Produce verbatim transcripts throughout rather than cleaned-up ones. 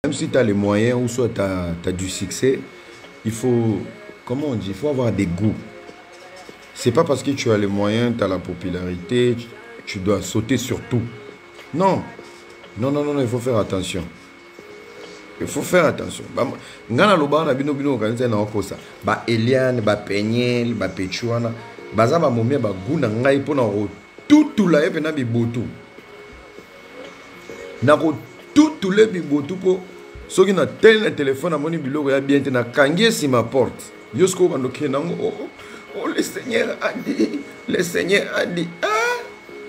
Même si tu as les moyens ou soit tu as, tu as du succès, il faut, comment on dit, il faut avoir des goûts. C'est pas parce que tu as les moyens, tu as la popularité, tu, tu dois sauter sur tout. Non. Non, non, non, il faut faire attention. Il faut faire attention. Ngana loba na bino bino organiser na okosa. Ba Eliane, ba Penyel, ba Pechuana, baza ba momia ba guna ngai pona ro tout la eve na bibotu. Na ro tout le bibotu po soki na tel na téléphone na moni biloko ya bien te na kangie si ma porte. Yosko bando kenango oh, oh le Seigneur a dit, le Seigneur a dit ah.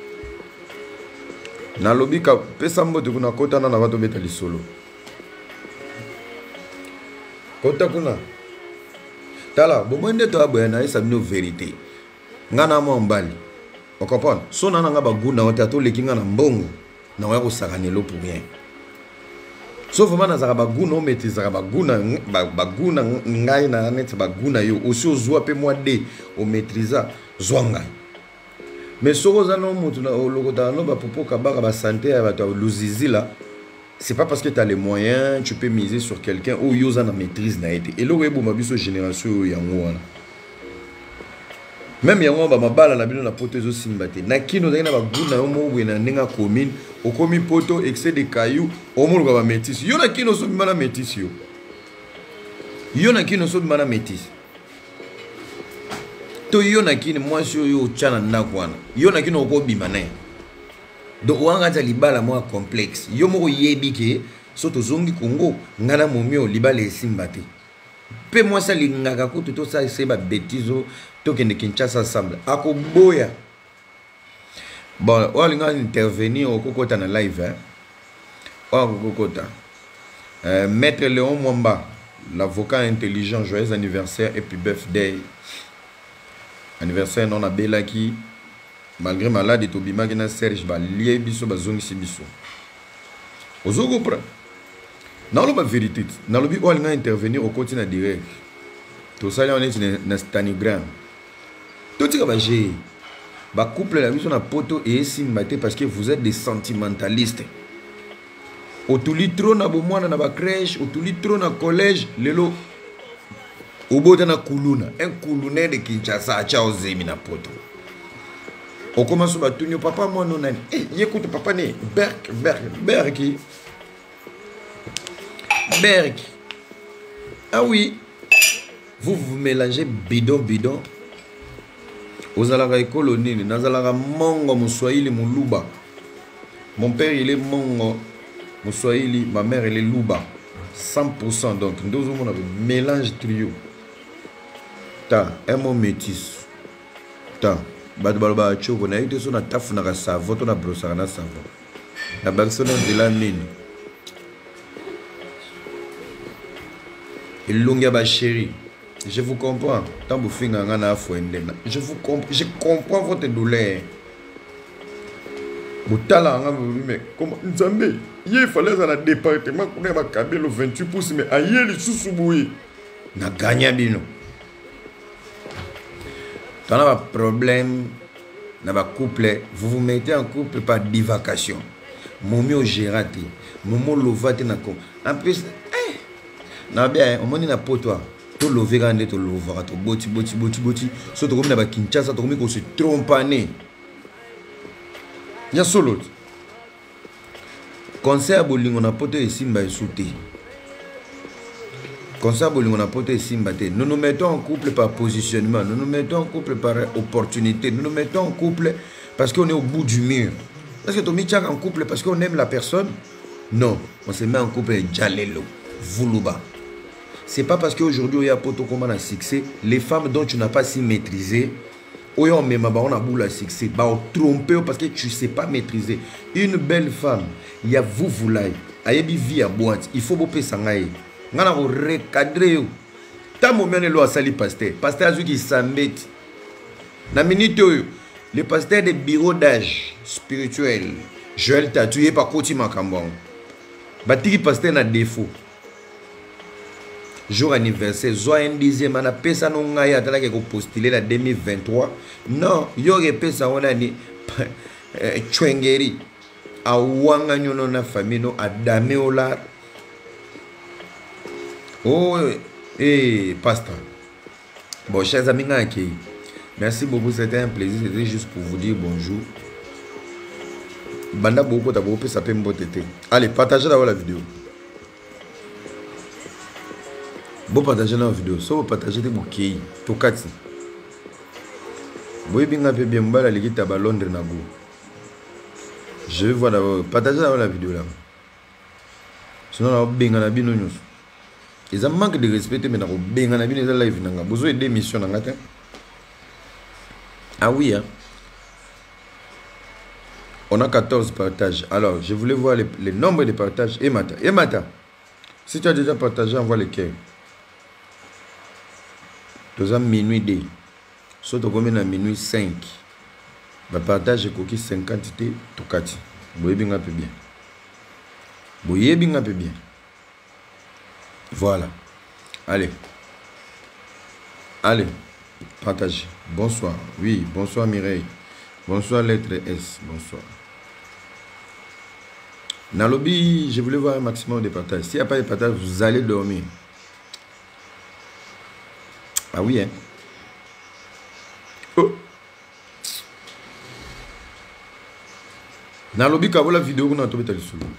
Na lobi ka pesa mbote kuna kota na na bato beta lisolo. Kota kuna tala bomwende to aboyana esa bino vérité ngana mo mbali on comprend so nana nga baguna ote to lekinga na mbongo na wa ko sakanelo pour rien so vraiment na zaka baguna o metizaka baguna baguna ngai na net baguna yo aussi ozwa pe moi de o maîtriser zwanga mais so za no mutu na lokota no ba popo kabaka ba santé ya bato luzizila. C'est pas parce que tu as les moyens, tu peux miser sur quelqu'un ou tu as la maîtrise. Et là, tu as génération. Même si tu as une balle, tu as une poteuse simbaté. Tu as une commune, tu as une poteau, excès de cailloux, tu as une métisse. Il y a qui ne sont pas métis. Il y a qui ne sont pas métis. Il y a qui ne sont pas métis. Il y a qui ne sont pas métis. Donc wanga za libala moi complexe yo moko yebi ke soto zongi Congo ngana momio libala esimbate pe moi ça lingaka ko to ça c'est ba bêtises to kende Kinshasa ensemble akoboya bon olinga intervenir au kokota na live hein au kokota euh, maître Léon Mwamba l'avocat intelligent, joyeux anniversaire et puis birthday anniversaire non a belaki. Malgré malade et Tobima qui n'a Serge ba lié biso ba zone si biso. Ozo comprendre. Dans la vérité, dans le but où on a intervenir au continent direct. Tout ça là on est dans stanogramme. Tout ça va gérer. Ba couple la mission na poto et simbate parce que vous êtes des sentimentalistes. Otuli trop na bo mwana na ba crèche, otuli trop na collège, lelo obota na kuluna, un kuluné de Kinshasa chao zemi na poto. On commence à tout papa moi non eh écoute papa né Berk Berk Berki Berk ah oui vous vous mélangez bidon bidon aux alara colonie nazalaka mongo muswahili muluba mon père il est mongo muswahili ma mère elle est luba cent pour cent donc nous on a mélange trio ta un mot métis ta bad balba choko na ite so na tafu na savon to na brossara na savon na baksona de la nini ilunga ba chérie je vous comprends tant vous finga ngana afwende je vous comprends je comprends votre douleur butala nga mais comme nzambe il fallait dans le département qu'on ba kabelo vingt-huit pouces mais ayeli susubuyi na gagna bino. Quand on a un problème dans un couple, vous vous mettez en couple par divacation. Momo gérati, momo lovate na ko. En plus, eh, na bien, on m'a dit na poto, to lové grande to lovara to boti boti boti boti. So to comme na ba Kinshasa, to comme ko se trompané. Ya solo. Concert bolingo na poto e simba esouté. Concert bolingo na poto e simba te. Nous nous mettons en couple par positionnement, nous nous mettons en couple par opportunité, nous nous mettons en couple parce qu'on est au bout du mur. Est-ce que tu mets en couple parce qu'on aime la personne? Non, on se met en couple avec Jalelo, Voulouba. C'est pas parce qu'aujourd'hui il y a poto comment on a succès, les femmes dont tu n'as pas si maîtrisé, on a boule à succès, on trompé parce que tu ne sais pas maîtriser. Une belle femme, il y a vous voulez, ayebi vie à boîte, il faut bopé sangaye. On a recadré. Tant que je suis sali pasteur, pasteur qui s'embête. Dans la minute, le pasteur des bureaux d'âge spirituel, Joël Tatouye par Koti Makambon. Batiki pasteur na défaut. Jour anniversaire, Zoa un dixième, on a payé ça non ngaya tala que postulé la deux mille vingt-trois. Non, yo repé ça on a ni Chwengeri. A wanga nyono na famille no a dame ola. Oh, et pasteur. Bon, chers amis, merci beaucoup, c'était un plaisir. C'était juste pour vous dire bonjour. Banda beaucoup d'abord, ça peut me tété. Allez, partagez d'abord la vidéo. Bon, partagez la vidéo. So, partagez des bouquets. Tokati. Vous bien un peu bien, la l'équipe à Londres. Je vais voir d'abord. Partagez d'abord la vidéo là. Sinon, on va bien en abîmer nous. Ils ont manqué de respect, mais on va bien en abîmer les live. Vous avez besoin d'émissions. Ah oui, hein. On a quatorze partages. Alors, je voulais voir les, les nombres de partages. Et Mata. Et Mata. Si tu as déjà partagé, envoie les cœurs. Tu as minuit deux. Soit tu as minuit cinq. Le partage est coquille cinquante T. Tu as dit. Vous voyez bien un peu bien. Vous voyez bien un peu bien. Voilà. Allez. Allez. Partage. Bonsoir. Oui, bonsoir Mireille. Bonsoir lettre S. Bonsoir. Dans le lobby, je voulais voir un maximum de partages. S'il n'y a pas de partages, vous allez dormir. Ah oui, hein. Oh. Dans le lobby, quand vous la vidéo, vous avez trouvé le solo.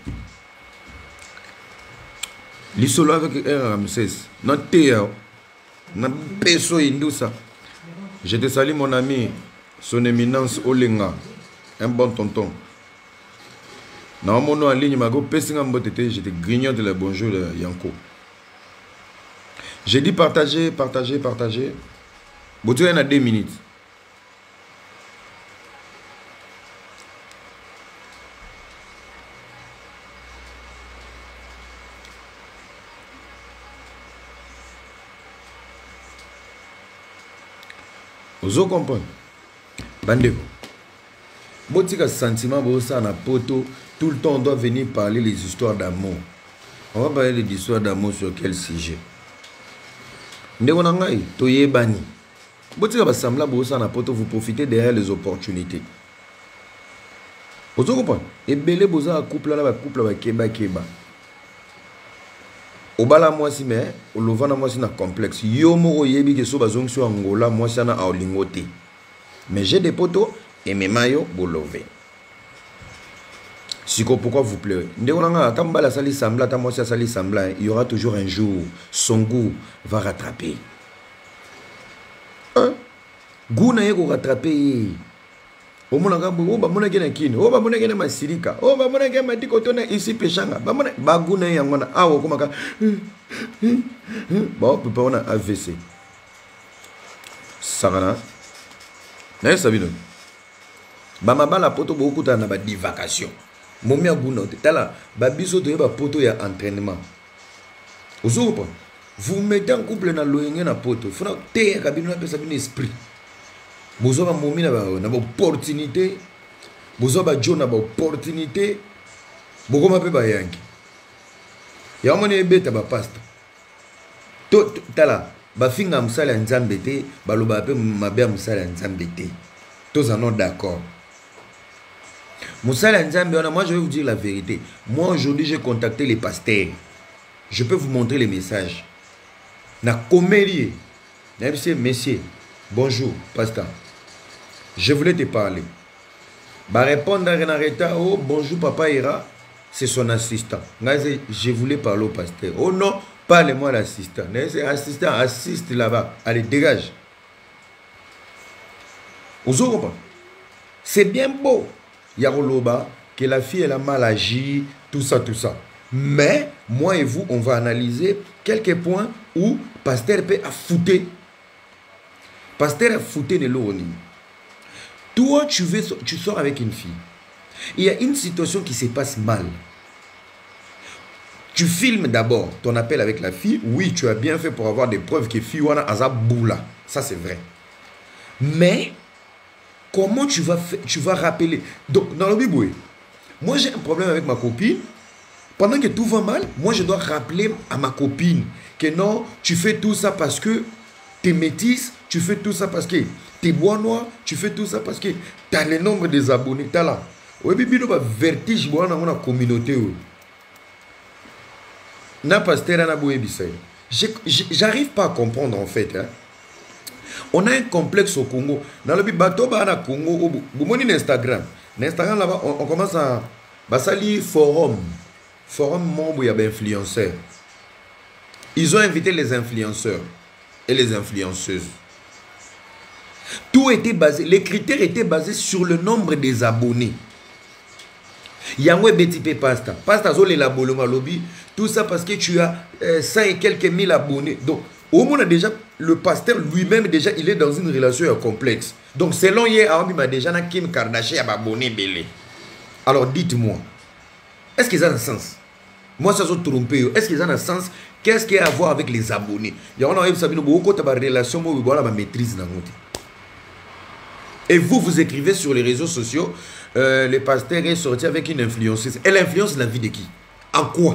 Le solo avec un Ramsès. Notre terre. Notre peso indousa. Je te salue mon ami, son éminence Olenga. Un bon tonton. Dans mon nom en ligne, je te grignote le bonjour de Yanko. J'ai dit partager, partager, partager. Bon, tu en as deux minutes. Vous comprenez? Bandeko. Botika sentiment, ça na poto. Tout le temps, on doit venir parler les histoires d'amour. On va parler des histoires d'amour sur quel sujet? Ndeko nangai, toye bani. Botika basambla bosa na poto, vous profitez derrière les opportunités. Vous comprenez? Et belé bosa a couple là, couple là, keba keba. Obala moi si mais, au lovana moi si na complexe. Yo moro yebi ke so bazong sur Angola, moi si na aolingote. Mais j'ai des potos et mes maillots bolové. Siko, pourquoi vous pleurez? Kambala sali sambla, moi si sali sambla, il y aura toujours un jour, son goût va rattraper. Hein? Goût na yeko rattraper. O mona gambo, o ba mona gena kini, o ba mona gena masirika, o ba mona gena matikoto ici pechanga, ba mona ba goût na yangona, awo komaka. Bon, peut on a A V C. Sarana. N'est-ce sabino? Ba mabala poto beaucoup ta na ba divagation. Momi a goût na tala, ba biso to ba poto ya entraînement. Ozo vous mettez en couple na loyenge na poto, fona te kabino na pesa bin esprit. Vous avez une opportunité. Vous avez une opportunité. Vous avez une opportunité. Il y a un bête à pasteur. Tout là, ba finga musala nzambete, ba loba pe mabe musala nzambete. Tous en sont d'accord. Musala nzambete, moi je vais vous dire la vérité. Moi aujourd'hui j'ai contacté les pasteurs. Je peux vous montrer les messages. Na comédie. Monsieur, messieurs, bonjour, pasteur. Je voulais te parler. Bah répondre à Renareta, oh bonjour papa Ira, c'est son assistant. Je voulais parler au pasteur. Oh non, parlez-moi à l'assistant. L'assistant assiste là-bas. Allez, dégage. C'est bien beau, Yaroloba, que la fille elle a mal agi, tout ça, tout ça. Mais moi et vous, on va analyser quelques points où pasteur peut affouter. Pasteur a fouté de l'eau. Toi, tu, veux, tu sors avec une fille. Il y a une situation qui se passe mal. Tu filmes d'abord ton appel avec la fille. Oui, tu as bien fait pour avoir des preuves que fille wana aza boula. Ça, c'est vrai. Mais, comment tu vas, faire, tu vas rappeler? Donc, dans le biboué, moi, j'ai un problème avec ma copine. Pendant que tout va mal, moi, je dois rappeler à ma copine que non, tu fais tout ça parce que tu es métisse, tu fais tout ça parce que tu es bois noir, tu fais tout ça parce que tu as le nombre des abonnés. Tu as là. Oui, mais il y a un vertige dans la communauté. Na pasteur na boye bisay. J'arrive pas à comprendre en fait. Hein. On a un complexe au Congo. Dans le bateau, on a Congo. Vous avez Instagram. Instagram là-bas, on, on commence à. Basali forum. Forum membre, il y a des influenceurs. Ils ont invité les influenceurs et les influenceuses. Tout était basé, les critères étaient basés sur le nombre des abonnés. Yango Betipe Pasta. Pasta Zole la Bolonga Lobby. Tout ça parce que tu as euh, cent et quelques mille abonnés. Donc, au moins, déjà, le pasteur lui-même, déjà, il est dans une relation complexe. Donc, selon hier, il m'a déjà Kim Kardashian abonné belé. Alors, dites-moi, est-ce qu'ils ont un sens? Moi, ça se trompe. Est-ce qu'ils ont un sens? Qu'est-ce qu'il y a à voir avec les abonnés? Il y a une relation, voilà ma maîtrise. Et vous, vous écrivez sur les réseaux sociaux, euh, le pasteur est sorti avec une influenceuse. Elle influence la vie de qui? En quoi?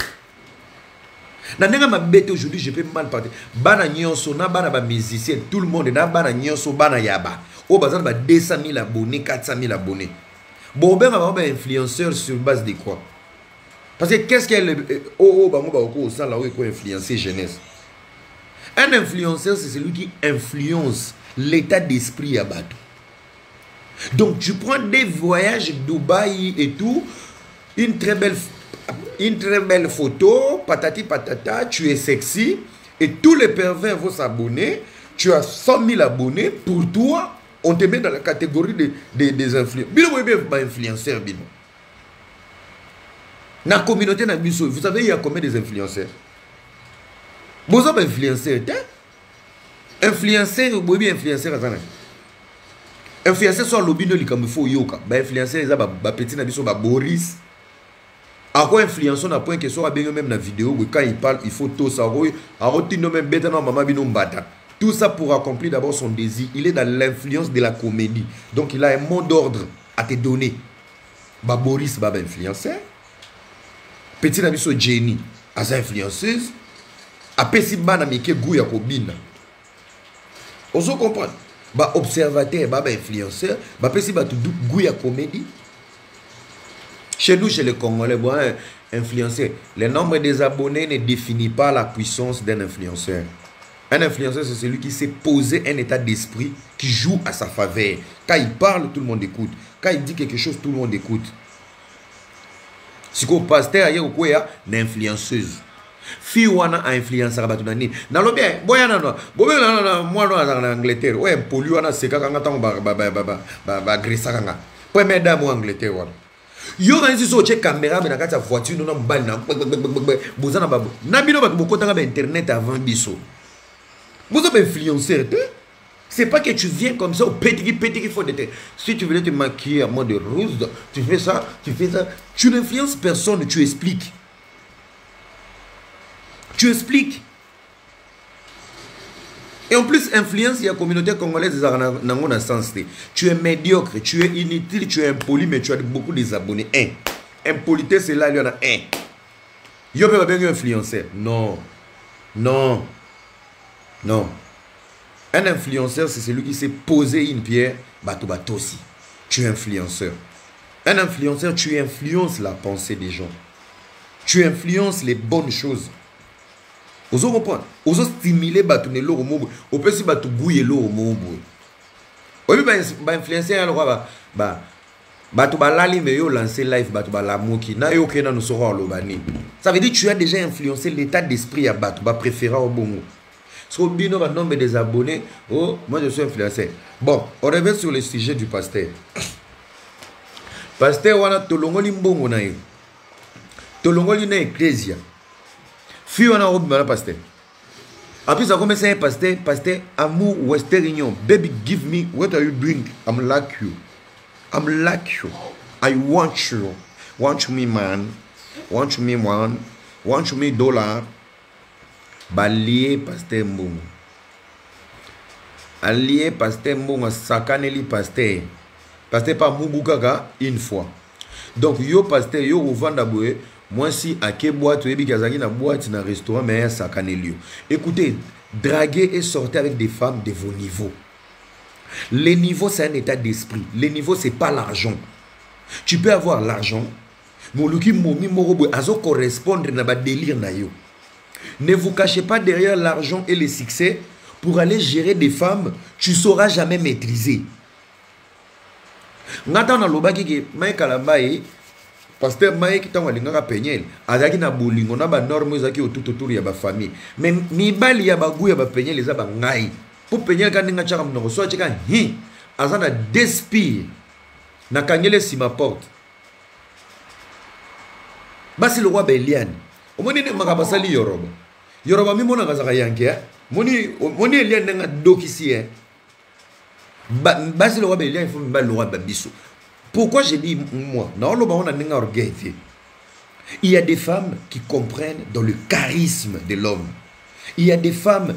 Aujourd'hui, je peux mal parler. Bana nyonso, na bana ba musicien, tout le monde, na bana nyonso, bana yaba. Au bazar, ba deux cent mille abonnés, quatre cent mille abonnés. Bon, ben, on va influenceur sur base de quoi? Parce que qu'est-ce qu'elle. Oh, oh, bah, on va ça là où il faut influencer jeunesse. Un influenceur, c'est celui qui influence l'état d'esprit à Batou. Donc, tu prends des voyages Dubaï et tout, une très belle, une très belle photo, patati patata, tu es sexy, et tous les pervers vont s'abonner. Tu as cent mille abonnés, pour toi, on te met dans la catégorie des, des, des influenceurs. Bino, vous êtes influenceur, Bino. Dans la communauté, vous savez, il y a combien des influenceurs? Vous avez influenceur, influenceur, vous avez influenceur, influenceur sur le bino comme il faut yoka, influenceur ils ont petit nabi sur Boris. À quoi influenceur n'a point que soit bien même dans la vidéo où quand il parle il faut tout ça, à retirer même bête non maman bino mbata. Tout ça pour accomplir d'abord son désir. Il est dans l'influence de la comédie, donc il a un mot d'ordre à te donner. Ba Boris ba influenceur, petit nabi sur Jenny, as influenceuse. Après si bana mike gouya kobina. On se comprend. Bah observateur, bah influenceur, bah après si bah tout gouya comédie. Chez nous, chez les Congolais, bon, hein, influenceur, le nombre des abonnés ne définit pas la puissance d'un influenceur. Un influenceur, c'est celui qui sait poser un état d'esprit qui joue à sa faveur. Quand il parle, tout le monde écoute. Quand il dit quelque chose, tout le monde écoute. Si vous pasteur, il y a une influenceuse. Fille wana a influencé rabatu nani na lo bien boya na no bobe na na moi no en Angleterre ouais poli wana seka kanga tango ba ba ba ba ba ba grisa kanga po mesdames en Angleterre wana yo quand ils sont check caméra mais na kati ya voiture no mbali na bozana babu na bino ba bokotanga ba internet avant biso bozo ba influenceur c'est pas que tu viens comme ça au petit petit qu'il faut de si tu voulais te maquiller à mode de rose tu fais ça tu fais ça tu n'influences personne tu expliques. Tu expliques. Et en plus, influence, il y a la communauté congolaise dans un sens. Tu es médiocre, tu es inutile, tu es impoli, mais tu as beaucoup d'abonnés. Un. Impolité, c'est là, il y en a un. Il y a bien influenceur. Non. Non. Non. Un influenceur, c'est celui qui sait poser une pierre. Bato bato aussi. Tu es influenceur. Un influenceur, tu influences la pensée des gens. Tu influences les bonnes choses. Ozo comprendre, ozo stimuler batu ne loro mobo, o pesi batu gouye loro mobo. Obi ba ba influencer alors ba ba batu ba lali me yo lancer live batu ba la moki na yo kena no soro lo bani. Ça veut dire que tu as déjà influencé l'état d'esprit à batu ba préférer au bongo. So bino ba nombre des abonnés, oh moi je suis influenceur. Bon, on revient sur le sujet du pasteur. Pasteur wana tolongoli mbongo na yo. Tolongoli na ecclesia. Fille on a robe dans pasteur. En plus, ça commence à un pasteur, pasteur, amour, Western Union. Baby, give me, what are you doing? I'm like you. I'm like you. I want you. Want me, man. Want me, one. Want me, dollar. Balié, pasteur Mbongo. Allié, pasteur Mbongo, sakaneli, pasteur. Pasteur pas Mubukaka, une fois. Donc, yo, pasteur, yo, ou vendaboué. Moi, si à quelle boîte, tu es na boîte, dans un restaurant, mais ça canelio. Écoutez, draguer et sortir avec des femmes de vos niveaux. Les niveaux, c'est un état d'esprit. Les niveaux, c'est pas l'argent. Tu peux avoir l'argent, mais le qui momi morobo azo correspondre na ba délire na yo. Ne vous cachez pas derrière l'argent et les succès pour aller gérer des femmes, tu ne sauras jamais maîtriser. Ngata na lobaki ke Mike Alambaye, pasteur Mike tango alingaka penyel, azaki na bolingo na ba norme ezaki tout autour ya ba famille. Mais mibali ya ba gu ya ba penyel eza ba ngai. Pour penyel ka ninga chaka mnoko so chaka hi, azana despire. Na kangele si ma porte. Basi le roi Belian. Omoni ne makabasali Yoruba. Yoruba mi mona kazaka yanke. Moni moni Elian nga dokisi eh. Basi le roi Belian il faut me le roi Babiso. Pourquoi j'ai dit moi? Non, le baron n'a pas orgueil. Il y a des femmes qui comprennent dans le charisme de l'homme. Il y a des femmes,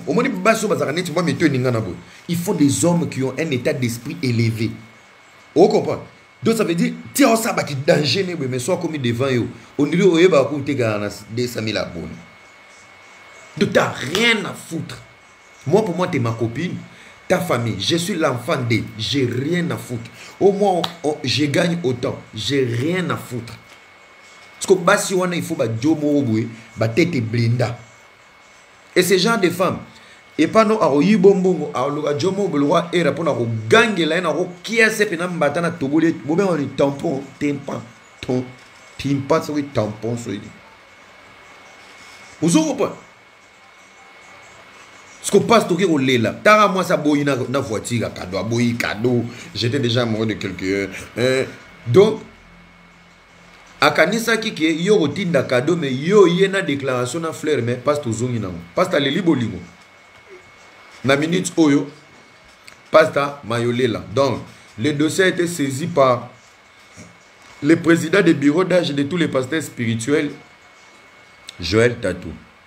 il faut des hommes qui ont un état d'esprit élevé. Vous comprenez? Donc ça veut dire, tiens, ça va être danger, mais soit comme devant eux. Au niveau où il va y avoir deux cent mille abonnés. Donc tu n'as rien à foutre. Moi, pour moi, tu es ma copine. Ta famille, je suis l'enfant d'eux, j'ai rien à foutre. Au moins, oh, je gagne autant, j'ai rien à foutre. Parce que bah, si on a, il faut bah jomo oboué, bah tête blinda. Et ces gens de femmes, et pas non à oyibongo, à le jomo oboué, et répondre à gangue là, à qui a ces pénales batana tobulé, boubé on est tampon, timpan, ton, timpan, c'est oui tampon, c'est oui. Vous avez pas? Ce qu'on passe tout au lait là. Tara moi ça boyi na na voiture cadeau, boyi cadeau. J'étais déjà amoureux de quelqu'un. Euh, donc à kanisa qui qui yo rotinda cadeau mais yo yena déclaration na fleur mais passe tout zongi na. Passe ta leli bolingo. Na minute oyo passe ta mayolela. Donc le dossier a été saisi par le président des bureaux d'âge de tous les pasteurs spirituels Joël Tatou.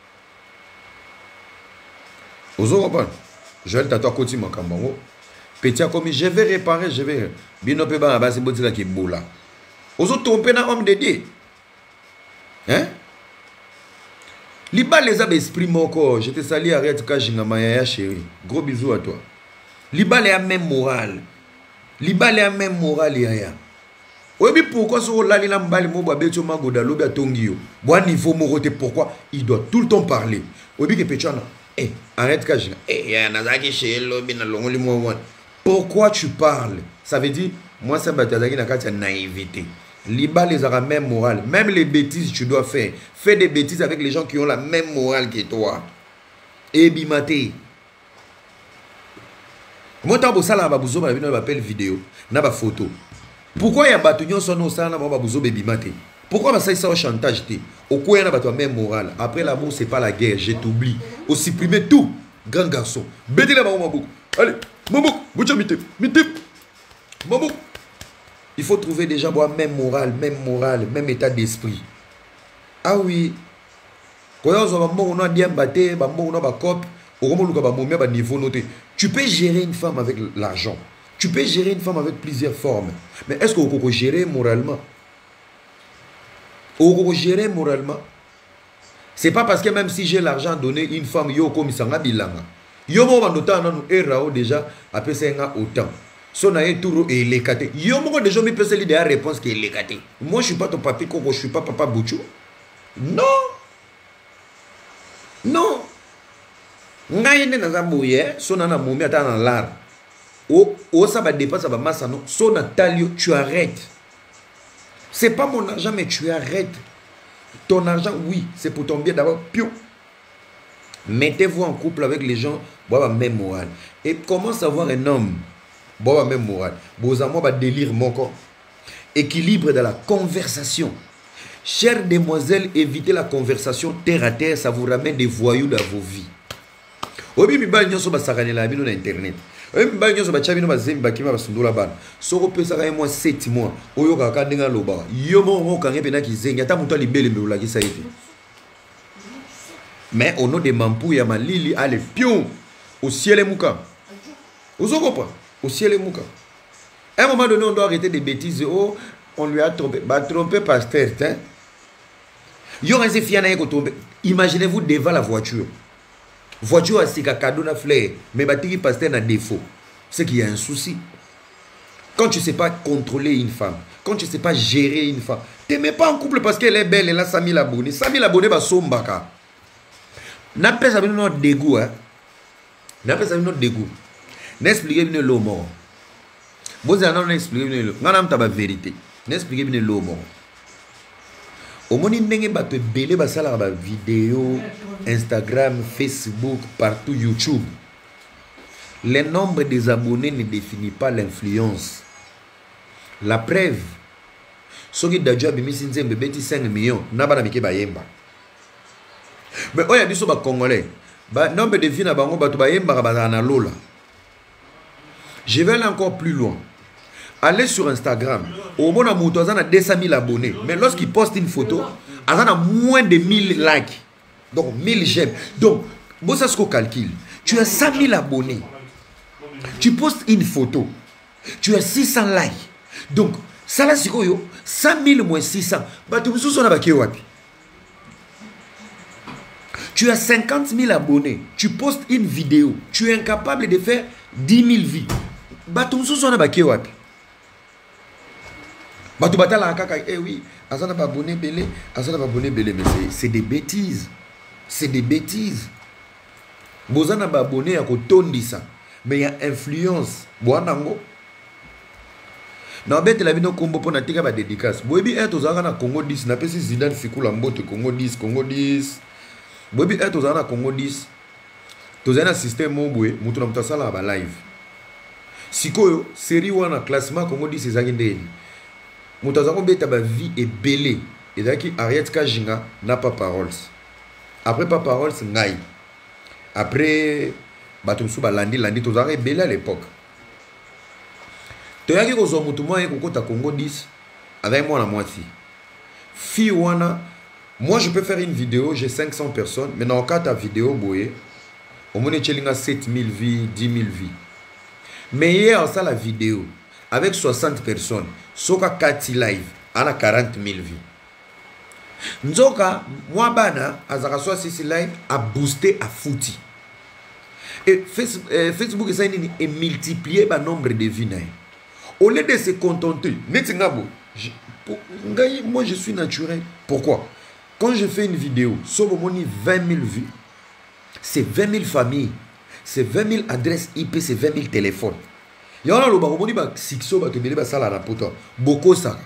Ozo comprendre. Joël Tatou Koti Makambango. Petit comme je vais réparer, je vais. Bino pe ba basi botila ki bola. Ozo tromper na homme de Dieu. Hein? Liba les a esprit moko. Je te salue arrête ka jinga maya chérie. Gros bisous à toi. Liba les a même morale. Liba les a même morale yaya. Obi pourquoi so la lila mbali mo ba beto magoda lobi atongio. Bon niveau mo roté pourquoi il doit tout le temps parler. Obi ke petchana. Eh, arrête quand je eh, pourquoi tu parles? Ça veut dire, moi, ça va être une naïveté. Liba les aura même morale. Même les bêtises, tu dois faire. Fais des bêtises avec les gens qui ont la même morale que toi. Et bimate. Moi, tu as besoin de la vidéo, de photo. Pourquoi il y a batunion son nom, ça, besoin de bimate? Pourquoi ça c'est un chantage? Au quoi il y a toi même morale. Après l'amour, c'est pas la guerre. Je t'oublie. Au supprimer tout, grand garçon. Bédile ma maman. Allez, maman, boucha mite, mite. Maman. Il faut trouver des gens qui ont même morale, même morale, même état d'esprit. Ah oui. Quand on a bien battu, on a cop, on niveau noté. Tu peux gérer une femme avec l'argent. Tu peux gérer une femme avec plusieurs formes. Mais est-ce qu'on peut gérer moralement? Ou gérer moralement. C'est pas parce que même si j'ai l'argent donné une femme yo comme ça nga bilanga. Yo mo banota na nous erao déjà après c'est nga autant. So na e touro et lekate. Yo mo déjà mi peut l'idée à réponse qui est lekate. Moi je suis pas ton papi koko, je suis pas papa Bouchou. Non. Non. Nga yene na zamboye, so na na momi ata na lar. O o ça va dépasser ba massa non. So na talio tu arrêtes. C'est pas mon argent, mais tu arrêtes. Ton argent, oui, c'est pour ton bien d'abord. Mettez-vous en couple avec les gens, bois même morale. Et commence à voir un homme, bois même morale. Vos amours va délire mon corps. Équilibre dans la conversation. Chères demoiselles, évitez la conversation terre à terre, ça vous ramène des voyous dans vos vies. Obi mi ba nyoso ba sakane la bino na internet. Obi mi ba nyoso ba chabino ba zemba kima ba sundula bana. Soko pesa ka moi sept mois. Oyo ka ka ndinga loba. Yo mo mo ka ngepena kizenga ata muto libele mbula kisa hivi. Mais au nom de Mampou ya malili allez pion au ciel et mouka. Vous avez pas au ciel et mouka. À un moment donné on doit arrêter des bêtises. Oh, on lui a trompé. Bah trompé pasteur, hein. Yo rese fiana ko tomber. Imaginez-vous devant la voiture. Voiture a sika cadeau na fleur, mais batiki pasteur na défaut. C'est qu'il y a un souci. Quand tu ne sais pas contrôler une femme, quand tu ne sais pas gérer une femme, tu ne mets pas en couple parce qu'elle est belle, elle a cinq mille abonnés. cinq mille abonnés, bah sombaka. n'a pas ça notre dégoût hein n'a pas ça notre dégoût n'expliquer bien le mot vous allez nous expliquer bien le ngana mta ba vérité n'expliquer bien le mot au moni ndenge ba te belé ba sala ba vidéo Instagram, Facebook, partout YouTube. Le nombre des abonnés ne définit pas l'influence. La preuve, ceux qui déjà bimisi nzembe beti cinq millions, naba na mike ba yemba. Mais oya biso ba congolais, ba nombre de vie na bango ba to ba yemba ba na lola. Je vais aller encore plus loin. Allez sur Instagram, au moins à Moutouzan a deux cent mille abonnés, mais lorsqu'il poste une photo, il a moins de mille likes. Donc, mille j'aime. Donc, bon, ça, ce qu'on calcule. Tu as cent mille abonnés. Tu postes une photo. Tu as six cents likes. Donc, ça là, c'est quoi? cent mille moins six cents. Bah, tu Tu as cinquante mille abonnés. Tu postes une vidéo. Tu es incapable de faire dix mille vues. Bah, tu as bah, tu bats la kaka, eh oui, Azana pas abonné belé, Azana pas abonné belé, mais c'est des bêtises. C'est des bêtises. Bozana pas abonné à côté ça. Mais il y a influence. Boanango. Na bête la vie no combo pour natika ba dédicace. Boebi est aux Arana Congo dix, na pesi Zidane Fikula Mbote Congo dix, Congo dix. Boebi est aux Arana Congo dix. Tozana système mobwe, mutu na mtasala ba live. Sikoyo, série wana classement Congo dix ezaki ndeni. Moutazako beta ba vie est belé. Et daki Ariette Kajinga n'a pas parole. Après pas parole c'est ngai. Après batumsu ba landi landi tozare belé à l'époque. Toyaki ko zo mutumo e kokota Congo dix avec moi la moitié. Fi wana moi je peux faire une vidéo, j'ai cinq cents personnes, mais dans le cas ta vidéo boye au moins chelinga sept mille vies, dix mille vies. Mais hier ça la vidéo avec soixante personnes, soka quatre live, on a quarante mille vues. Nzoka, moi bana, azaka soixante live, a boosté à fouti. Et Facebook est multiplié par nombre de vues. Au lieu de se contenter, moi je suis naturel. Pourquoi? Quand je fais une vidéo, sur le moment vingt mille vues, c'est vingt mille familles, c'est vingt mille adresses I P, c'est vingt mille téléphones. Il y a un peu de sixo ba tebele ba sala na poto boko ça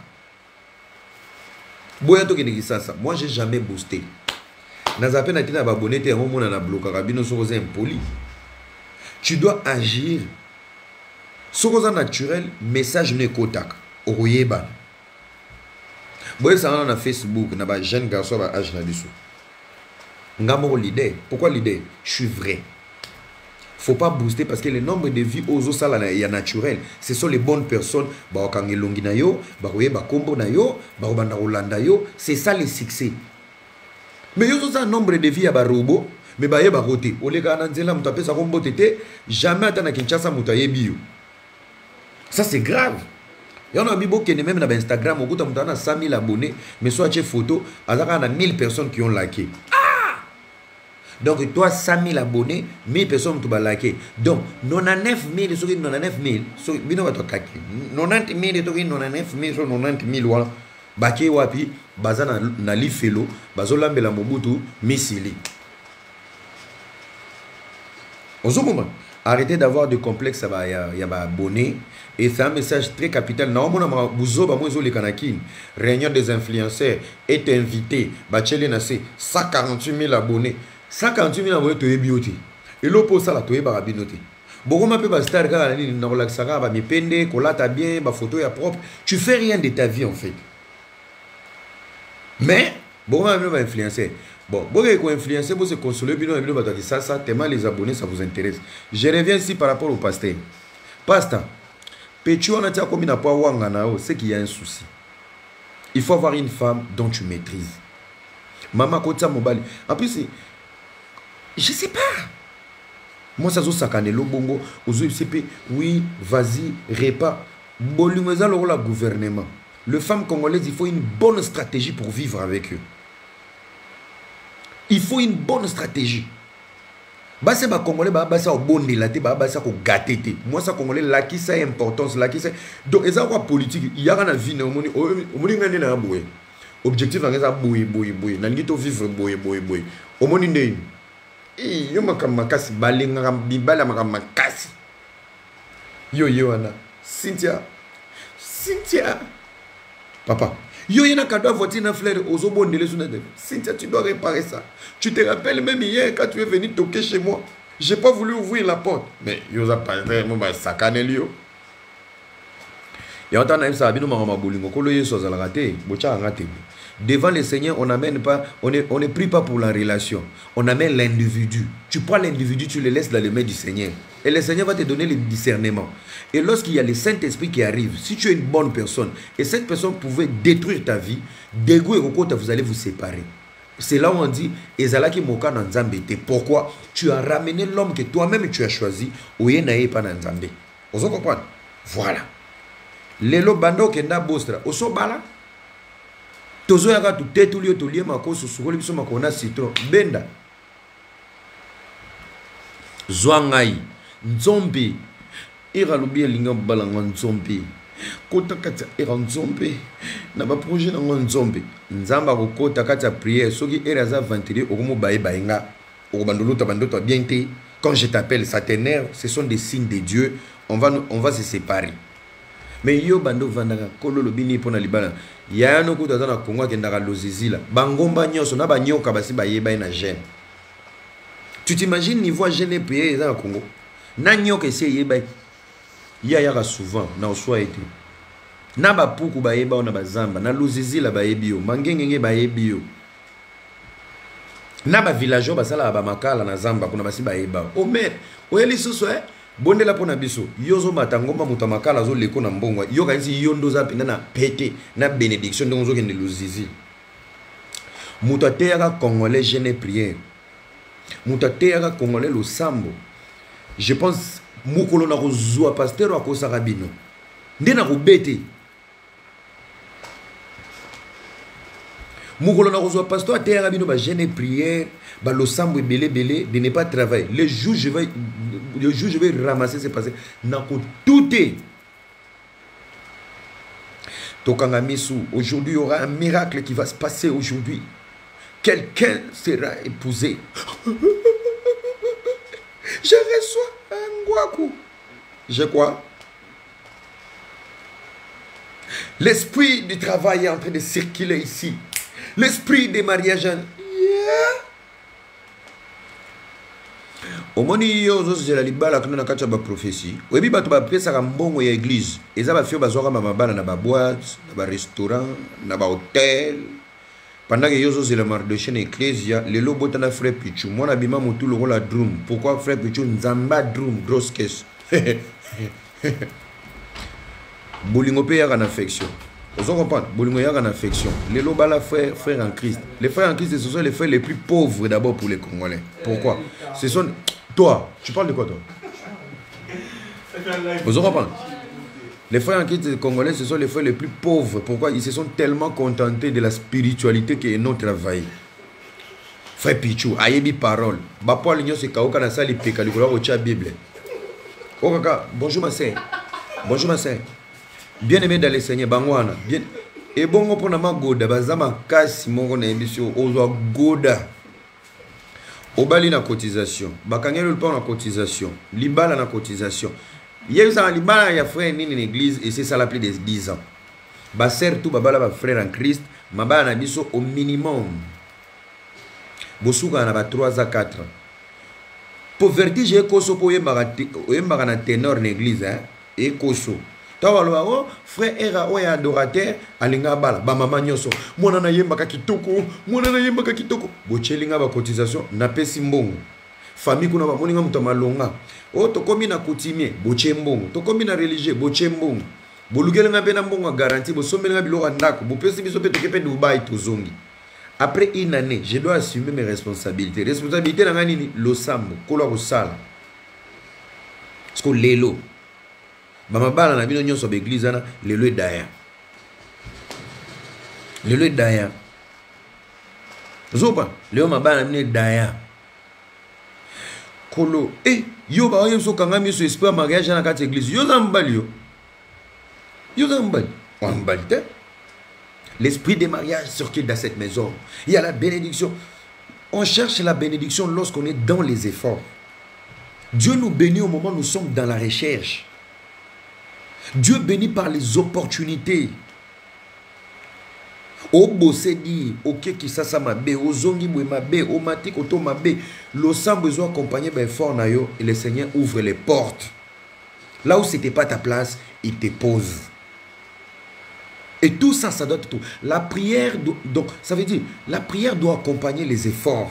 boya to kene kisasa moi j'ai jamais boosté na zape na tina ba abonné te mo na bloquer rabino soko za impoli. Tu dois agir soko za naturel message ne kotak okoyeba boya ça na Facebook na ba jeune garçon ba âge na biso ngamo l'idée. Pourquoi l'idée? Je suis vrai. Faut pas booster parce que le nombre de vies aux autres salles est naturel. Ce sont les bonnes personnes. Bah kangi longi na yo, bah oye bah combo na yo, bah obanda rolanda yo. C'est ça le succès. Mais yo ça nombre de vies à bah robot, mais bah ye bah roté. Ole kana nzela mutape sa combo tete, jamais atana Kinshasa mutaye bio. Ça c'est grave. Y'en a bibo qui est même dans Instagram, au bout d'un cent mille abonnés, mais soit tu photo, azaka na mille personnes qui ont liké. Donc, toi, cent mille abonnés, mille personnes qui ont liké. Donc, quatre-vingt-dix-neuf mille, quatre-vingt-dix-neuf mille, quatre-vingt-dix mille, quatre-vingt-dix-neuf mille, quatre-vingt-dix mille, Baki wapi, bazana na li felo, bazolambe la Mobutu, misili. Au moment, arrêtez d'avoir des complexes à abonnés. Et c'est un message très capital. Normalement, vous avez réunion des influenceurs, est invité, bacheli nase, cent quarante-huit mille abonnés. cent quarante-huit mille abonnés, tu es bioté. Et l'opposé, ça, tu es barabinoté. Beaucoup de gens star bien, ma photo est propre. Tu fais rien de ta vie en fait. Mais, beaucoup de gens influencer. Bon, beaucoup de gens influencer, vous se consoler, ça, ça, tellement les abonnés, ça vous intéresse. Je reviens ici par rapport au pasteur. Pasteur, c'est qu'il y a un souci. Il faut avoir une femme dont tu maîtrises. Maman, Kota Mobali. En plus, je ne sais pas. Moi, ça se sakane le bongo. Oui, vas-y, repas. Bolumeza le gouvernement. Les femmes congolaises, il faut une bonne stratégie pour vivre avec eux. Il faut une bonne stratégie. Bah c'est ba congolais ba ba ça au bon délaté ba ba ça ko gâté. Moi ça congolais là qui ça importance là qui ça. Donc et ça quoi politique, il y a na vie na omoni omoni ngane na boye. Objectif na ça boye boye boye. Na ngito vivre boye boye boye. Omoni ndé. Eh, yo makamakasi balinga bibala makamakasi. Yo yo ana. Cynthia. Cynthia. Papa. Yo yena cadeau voiture na fleur aux bondele sur la Cynthia, tu dois réparer ça. Tu te rappelles même hier quand tu es venu toquer chez moi. J'ai pas voulu ouvrir la porte. Mais yo za pas vraiment sakane lio. Et on a ça bino mama bolingo kolo yeso za la raté, bocha ngate. Devant le Seigneur, on n'amène pas, on ne on ne prie pas pour la relation. On amène l'individu. Tu prends l'individu, tu le laisses dans les mains du Seigneur. Et le Seigneur va te donner le discernement. Et lorsqu'il y a le Saint-Esprit qui arrive, si tu es une bonne personne, et cette personne pouvait détruire ta vie, dégoût et recoute, vous allez vous séparer. C'est là où on dit, Ezalaki moka na nzambe te. Pourquoi? Tu as ramené l'homme que toi-même tu as choisi, oye na ye pa na nzambe. Vous comprenez? Voilà. Lelo bando kenda bostra. Oso bala. Tozo yaka tu tetu liyo tu liye makoso sukoli biso makona citron. Benda. Zwangai. Nzombi. Ira lubi elinga balanga nzombi. Kota kata ira nzombi. Na ba projet na nzombi. Nzamba ko kota kata prière. Soki era za ventilier okomo bae baenga. Okobandolo tabando bien te. Quand je t'appelle, ça t'énerve. Ce sont des signes de Dieu. On va, on va se séparer. Mais yo bando vandaka kolo lobini pona libala. Ya no kuta na Kongo kendaka lozizila. Bangomba nyoso na ba nyoka basi ba yeba na gêne. Tu t'imagines niveau gêne payé dans Congo. Na nyoka ese yeba. Ya yaka souvent na oswa été. Na ba puku ba yeba na bazamba, na lozizila ba yebio, mangengenge ba yebio. Na ba villageois basala ba makala na zamba kuna basi ba yeba. O mais, o eli soso eh bonde la pona biso yozo matangomba mutamakala zo leko na mbongwa yo kanisi yondo za pena na pete na bénédiction ndongo zo kende luzizi mutate yaka congolais jeune prière mutate yaka congolais lo sambo. Je pense mukolo na kozwa pasteur wa kosaka bino nde na kubete mukolo na kozwa pasteur ateyaka bino ba jeune prière ba lo sambo belé belé de ne pas travailler le jour je vais le jour je vais ramasser ce passé na ko tout est tokanga misu. Aujourd'hui il y aura un miracle qui va se passer aujourd'hui. Quelqu'un sera épousé. Je reçois un guaku. Je quoi? L'esprit du travail est en train de circuler ici. L'esprit des mariages. Yeah. Au moment où je la libala quand on a quatre ba prophétie, au début bato ba pesa ka mbongo ya église, eza ba fio bazoka ba mabala na ba boîte, na ba restaurant, na ba hôtel. Pendant que yozo c'est la marche de ecclesia, le lobo tana frère Pichu, moi na bima mutu lo la drum. Pourquoi frère Pichu nzamba drum grosse caisse. Bolingo pe ya en affection. Vous comprenez? Bolingo ya en affection. Les lobala frères frères en Christ. Les frères en Christ ce sont les frères les plus pauvres d'abord pour les Congolais. Pourquoi? Ce sont toi, tu parles de quoi toi? Vous comprenez? Les frères en Christ congolais, ce sont les frères les plus pauvres. Pourquoi? Ils se sont tellement contentés de la spiritualité que nous travaillons. Frère Pichou, ayebi parole. Bapwa l'union se kaoka na sali peka likola ko tia Bible. Oh kaka, bonjour ma sœur. Bonjour ma sœur. Bien aimé dans le Seigneur, bangwana. Bien. Et bon pour na magoda bazama kasi mongo na émission ozwa goda. Obali na cotisation. Bakangelo le na cotisation. Libala na cotisation. Il y a eu ça libala ya frère nini l'église et c'est ça l'appelé des dix ans. Ba sœur tout babala ba frère en Christ, mabala na biso au minimum. Bosuka na ba trois à quatre. Pauvreté j'ai koso po yembaka na ténor na église hein et koso. Tawalo o frère era o ya adorateur alinga bala ba mama nyoso. Mona na yembaka kitoko, mona na yembaka kitoko. Bochelinga ba cotisation na pesi mbongo. Famille kuna ba moninga muto malonga. O to komi na coutumier boche mbongo. To komi na religieux boche mbongo. Bolugelenga bena mbongo garantie bo sombelenga biloko ndako. Bo pesi biso pe tokepe Dubai to zongi. Après une année, je dois assumer mes responsabilités. Responsabilité na ngani lo sambo, kolo ko sala. Parce que lelo Bama bala na bino nyonso be église na lelo edaya. Lelo edaya. Zoba, lelo mabala na bino edaya. Kolo, eh, yo ba yo so kanga miso esprit mariage na kati église. Yo zambali yo. Yo zambali. Zambali te. L'esprit des mariages circule dans cette maison. Il y a la bénédiction. On cherche la bénédiction lorsqu'on est dans les efforts. Dieu nous bénit au moment où nous sommes dans la recherche. Dieu bénit par les opportunités. Au bossé dit, ok, qui ça ça m'a bé, au zongi m'a bé, au mati koto m'a bé, le sang besoin accompagné ben fort na yo, et le Seigneur ouvre les portes. Là où c'était pas ta place, il te pose. Et tout ça, ça doit être tout. La prière, donc, ça veut dire, la prière doit accompagner les efforts.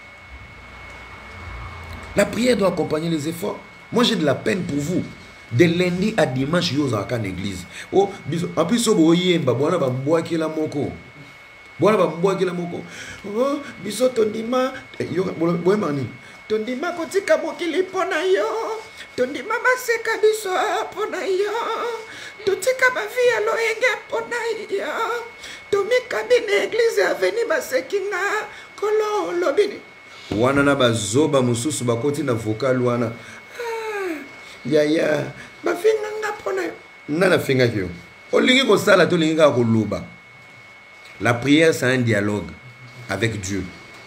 La prière doit accompagner les efforts. Moi, j'ai de la peine pour vous. De lundi à dimanche, yo za kan église. Oh, en plus, so bo yemba, bona ba mboa ki la moko. Bona ba mboa ki la moko. Oh, biso tondima, yo boye mani. Tondima kotika mokili pona yo. Tondima baseka biso pona yo. Totika ba via loenge pona yo. Tomika bine église aveni basekinga kolo lobini. Wana na bazoba mususu bakoti na vocal wana. Ya ya ba finga nga pona yo. Nana finga kyo. Olingi ko sala to lingi ka ko loba. La prière c'est un dialogue avec Dieu.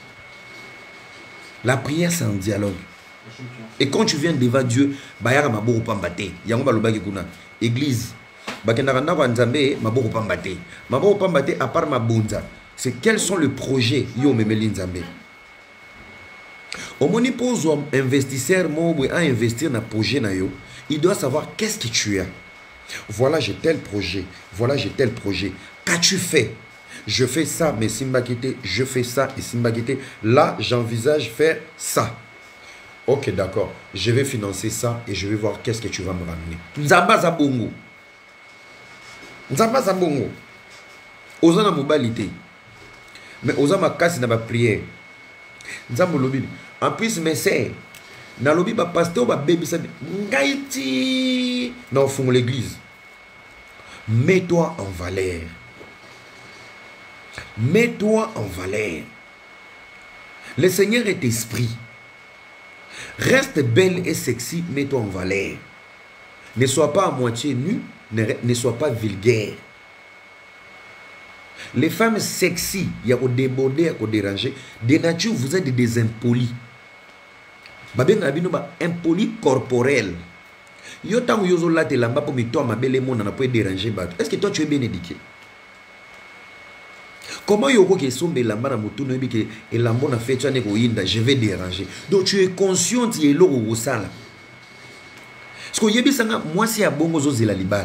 La prière c'est un dialogue. Et quand tu viens devant Dieu, bayaka maboko pambate. Yango ba lobaki kuna. Église. Bakenda kanda kwa nzambe maboko pambate. Maboko pambate à part mabonza. C'est quels sont les projets yo memeli nzambe. Au moment où un investisseur a investir dans un projet, il doit savoir qu'est-ce que tu as. Voilà, j'ai tel projet. Voilà, j'ai tel projet. Qu'as-tu fait? Je fais ça, mais Simbakité, je fais ça et Simbakité. Là, j'envisage faire ça. Ok, d'accord. Je vais financer ça et je vais voir qu'est-ce que tu vas me ramener. Nzamba Zabongo. Nzamba Zabongo. Oza na mobilité. Mais oza ma casse na ba prière. Nzambo lobi. En plus, mes sœurs, dans lobby ba pasteur ba baby ça ngaiti dans fond l'église. Mets-toi en valeur. Mets-toi en valeur. Le Seigneur est esprit. Reste belle et sexy, mets-toi en valeur. Ne sois pas à moitié nu, ne, ne sois pas vulgaire. Les femmes sexy, il y a qu'au déborder, il y a qu'au déranger. De nature, vous êtes des impolis. Babien abino ba impoli corporel. Yo tango yozo la te lamba pour mi toi ma belle monde na peut déranger bato. Est-ce que toi tu es bien éduqué? Comment yoko ke sombe lamba na mutu no bike et lambo na fait tu ne ko yinda, je vais déranger. Donc tu es conscient tu es loko ko sala. Parce que yebi sanga moi si a bongo zo zela libal.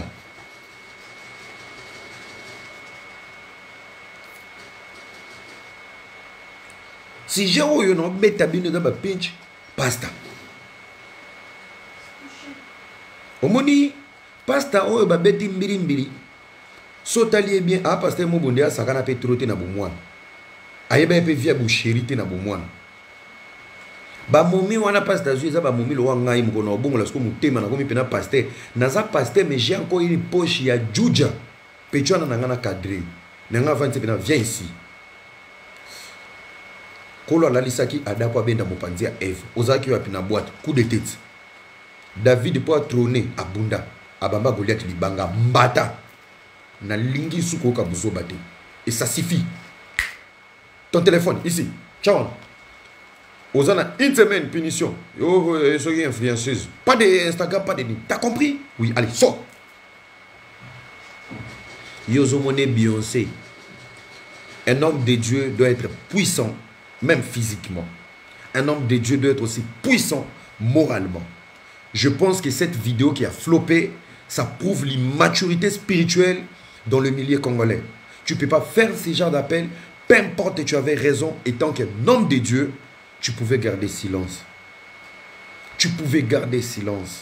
Si j'ai eu un bête bino dans ma pinch, pasta. Omoni, pasta o ba beti mbiri mbiri. Sotali bien a pasta mo bonde a sakana pe trotter na bomwana. Ayeba pe via boucherité na bomwana. Ba momi wana pasta zu eza ba momi lo ngai mo kono bongo la sko mutema na komi pena pasta. Na za pasta mais j'ai encore une poche ya juja. Pe tu na ngana cadré. Na nga vante pena viens ici. Kolo la lisaki adakwa benda mopanzia Eve. Ozaki wa pina boîte coup de tête. David pour trôner abunda abamba Goliath libanga mbata na lingi suko ka buzo bate. Et ça suffit. Ton téléphone ici. Ciao. Ozana une semaine punition. Yo soki influenceuse. Pas de Instagram, pas de ni. T'as compris? Oui, allez, sors. Yozo Mone Beyoncé. Un homme de Dieu doit être puissant. Même physiquement. Un homme de Dieu doit être aussi puissant moralement. Je pense que cette vidéo qui a floppé, ça prouve l'immaturité spirituelle dans le milieu congolais. Tu ne peux pas faire ce genre d'appel, peu importe, tu avais raison, et tant qu'un homme de Dieu, tu pouvais garder silence. Tu pouvais garder silence.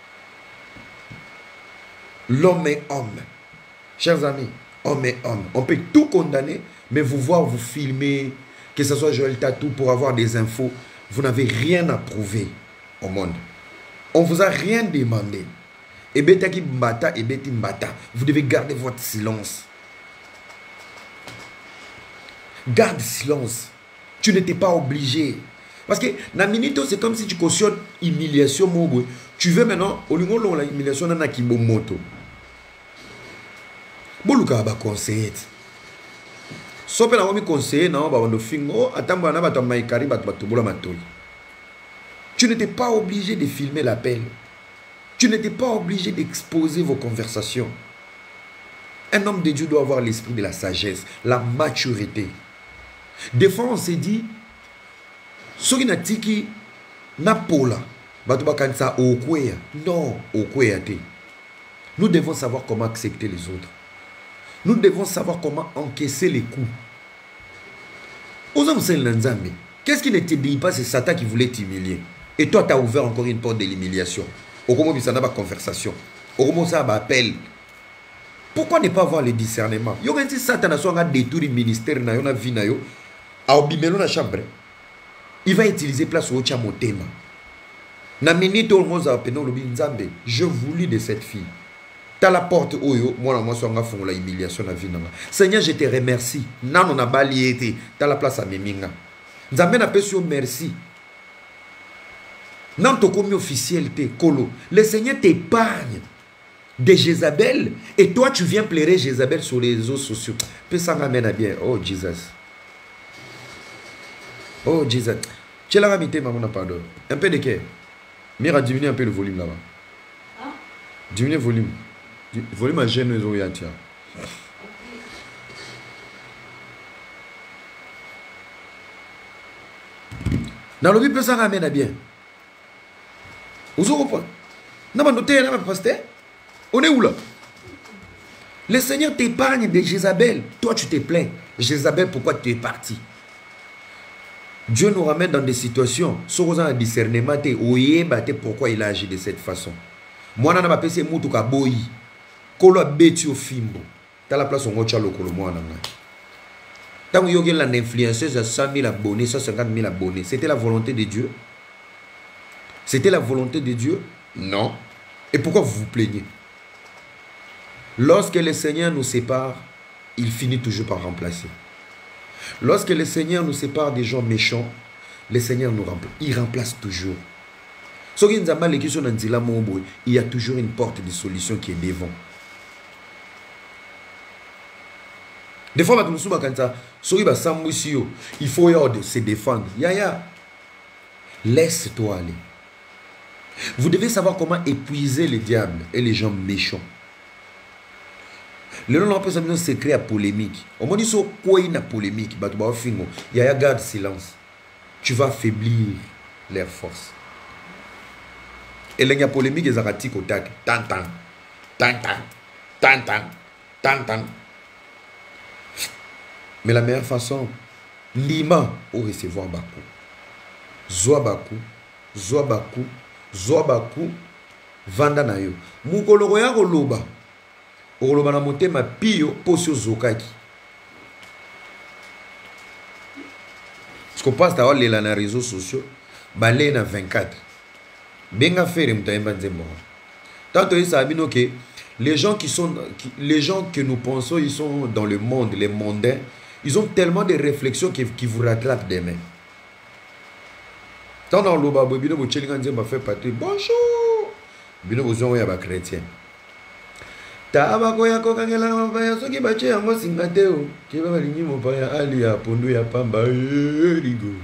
L'homme est homme. Chers amis, homme est homme. On peut tout condamner, mais vous voir vous filmer, que ce soit Joël Tatou pour avoir des infos, vous n'avez rien à prouver au monde. On ne vous a rien demandé. Et betaki mbata et beti mbata. Vous devez garder votre silence. Garde silence. Tu n'étais pas obligé. Parce que na minito c'est comme si tu cautionnes humiliation mobo. Tu veux maintenant au lingo la humiliation na kibo moto. Boluka ba conseiller. sope na ngomi conseiller na ba wando fingo atambo na bato maikari bato batubola matoli. Tu n'étais pas obligé de filmer l'appel. Tu n'étais pas obligé d'exposer vos conversations. Un homme de Dieu doit avoir l'esprit de la sagesse, la maturité. Des fois, on s'est dit, soki na tiki na pola, bato bakanisa okweya. Non, okweya te. Nous devons savoir comment accepter les autres. Nous devons savoir comment encaisser les coups. Qu'est-ce qui ne te dit pas? C'est Satan qui voulait t'humilier. Et toi, tu as ouvert encore une porte de l'humiliation. Au moment où ça n'a pas conversation. Au moment où ça va appel. Pourquoi ne pas avoir le discernement? Il y a un Satan qui a détruit le ministère, il a vu la chambre. Il va utiliser place au Tchamotema. Je voulais de cette fille. Tu as la porte où moi, moi, je suis la humiliation. Seigneur, je te remercie. Non, on a balayé. Tu as la place à Meminga. Nous avons merci. Non, tu as officiel, Kolo. Le Seigneur t'épargne de Jézabel. Et toi, tu viens plairer Jézabel sur les réseaux sociaux. Puis ça m'amène à bien. Oh, Jesus. Oh, Jesus. Tu l'as ramité, maman, pardon. Un peu de quai. Mira, diminue un peu le volume là-bas. Hein? Diminue le volume. Le volume à gêne les oreilles. Dans le but, ça ramène à bien. Vous avez compris? Non, mais on est où là? Le Seigneur t'épargne de Jézabel. Toi, tu te plains. Jézabel, pourquoi tu es parti? Dieu nous ramène dans des situations. Si vous avez un discernement, pourquoi il a agi de cette façon? Moi, je n'ai pas pensé que je boyi. Kolo a bêti au fimbo. Dans la place, on va le kolo moi. Tant que vous avez l'influenceuse à cent mille abonnés, cent cinquante mille abonnés, c'était la volonté de Dieu? C'était la volonté de Dieu? Non. Et pourquoi vous vous plaignez? Lorsque le Seigneur nous sépare, il finit toujours par remplacer. Lorsque le Seigneur nous sépare des gens méchants, le Seigneur nous remplace. Il remplace toujours. Il y a toujours une porte de solution qui est devant. Des fois, il faut se défendre. Yaya, laisse-toi aller. Vous devez savoir comment épuiser les diables et les gens méchants. Le nom de l'homme secret à polémique. On m'a dit so quoi une polémique. Yaya, garde silence. Tu vas affaiblir leurs forces. Et les polémiques, ils ont au tac. Tant, tant, tant, tant, tant, tant, tant. Mais la meilleure façon, Lima, au recevoir Bakou. Zoa Bakou, Zoa Bakou, Zoa Bakou, Vanda na yo. Mukolo ya koloba. Koloba na motema pio posio zokaki. Ce qu'on passe dans les réseaux sociaux, balé na vingt-quatre. Benga faire mutaimba nzembo. Tant que ça abino que les gens qui sont qui, les gens que nous pensons ils sont dans le monde, les mondains, ils ont tellement de réflexions qui, qui vous rattrapent des mains. Tant dans l'oba bino bo chelinga nzemba fait partie. Bonjour. Bino bo zongo ya ba chrétien. Ta abako ya kokangela ba ya soki ba che yango singateo. Ki ba lingi mo pa ya ali ya pondu ya pamba rigo.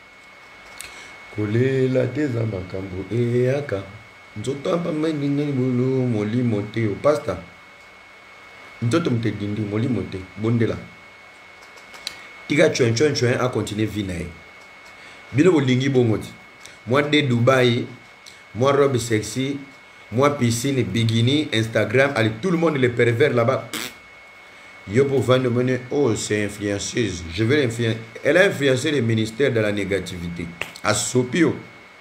Kolela teza makambo eyaka. Nzoto pamba ndingani bolo molimo te o pasta. Nzoto mte dindi molimo te bondela. Tika chuen chuen chuen a continuer vinae. Bino bolingi bongoti. Moi de Dubaï, moi robe sexy, moi piscine, bikini, Instagram, allez tout le monde les pervers là-bas. Yo pour vendre mener, oh c'est influenceuse. Je veux l'influencer. Elle a influencé le ministère de la négativité. À Sopio.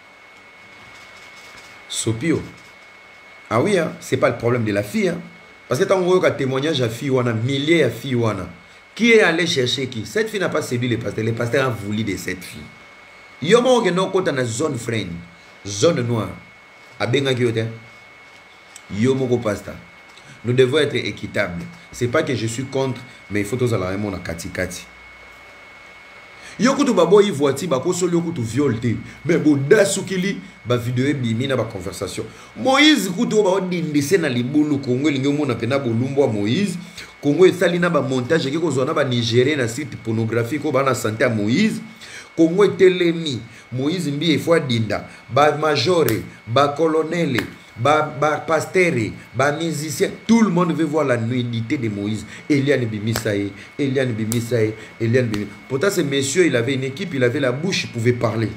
Sopio. Ah oui, hein, c'est pas le problème de la fille. Hein. Parce que tant qu'on a témoignage à fille, on a milliers de filles. Qui est allé chercher qui? Cette fille n'a pas séduit les pasteurs. Les pasteurs ont voulu de cette fille. Yo mo ke no kota na zone friend, zone noire. Abenga kiote. Yo mo ko pasteur. Nous devons être équitables. C'est pas que je suis contre, mais il faut tous aller à kati kati. Yokutu babo yi voiti bako soli yokutu violté. Mais bo da soukili ba vidéo bimi na ba conversation. Moïse kutu ba odindise na libulu Congo lingi mona pena bolumbo Moïse. Congo esali na ba montage ke kozona ba Nigérien na site pornographique ko ba na santé à Moïse. Congo etelemi Moïse mbi e fois dinda ba majore ba colonel ba ba pasteur ba musicien, tout le monde veut voir la nudité de Moïse. Eliane Bimisaï, Eliane Bimisaï, Eliane Bimisaï. Pourtant ce monsieur, il avait une équipe, il avait la bouche, il pouvait parler.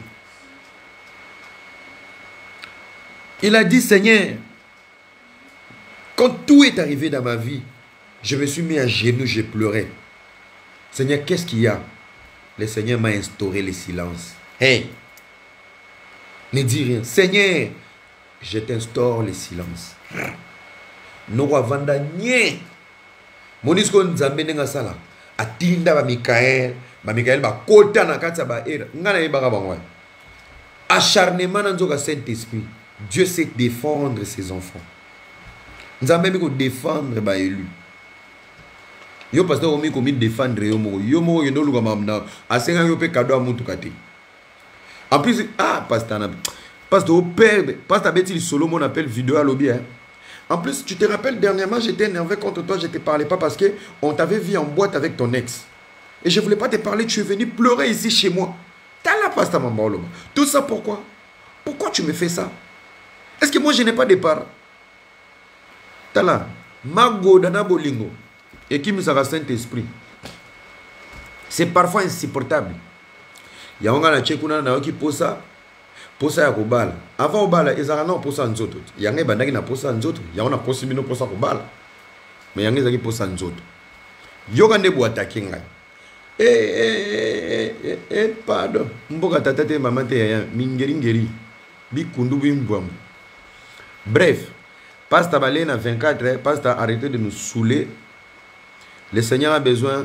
Il a dit, Seigneur, quand tout est arrivé dans ma vie, je me suis mis à genoux, j'ai pleuré. Seigneur, qu'est-ce qu'il y a? Le Seigneur m'a instauré le silence. Hey, ne dis rien. Seigneur, je t'instaure le silence. Nous avons gagné. Monisco Nzambe nenga sala. Atinda ba Michael, ba Michael ba kota na katsa ba era. Ngana yeba ba ngwa. Acharnement na nzoka Saint-Esprit. Dieu sait défendre ses enfants. Nzambe miko défendre ba élu. Yo pasteur omi komi défendre yo mo. Yo mo yo no luka mamna. Asenga yo pe cadeau a mutu kate. En plus, ah pasteur na pasteur au père, pasteur Betty solo mon appelle vidéo à lobby. Hein. En plus, tu te rappelles dernièrement, j'étais énervé contre toi, je ne te parlais pas parce que on t'avait vu en boîte avec ton ex. Et je ne voulais pas te parler, tu es venu pleurer ici chez moi. T'as la pasteur Mambolo. Tout ça pourquoi? Pourquoi tu me fais ça? Est-ce que moi je n'ai pas de parents? T'as là, Mago Dana Bolingo et qui me sera Saint-Esprit. C'est parfois insupportable. Il y a un gars qui pose ça. Posa ya kobala. Avant obala ezaka na posa nzoto. Yange bandaki na posa nzoto. Yango na posi mino posa kobala. Mais yange ezaki posa nzoto. Yoka nde bo attaquer ngai. Eh eh eh eh pardon. Mboka tata te maman te ya mingeri ngeri. Bi kundu bi mbwam. Bref, Pasteur Balena vingt-quatre heures, Pasteur arrêtez de nous saouler. Le Seigneur a besoin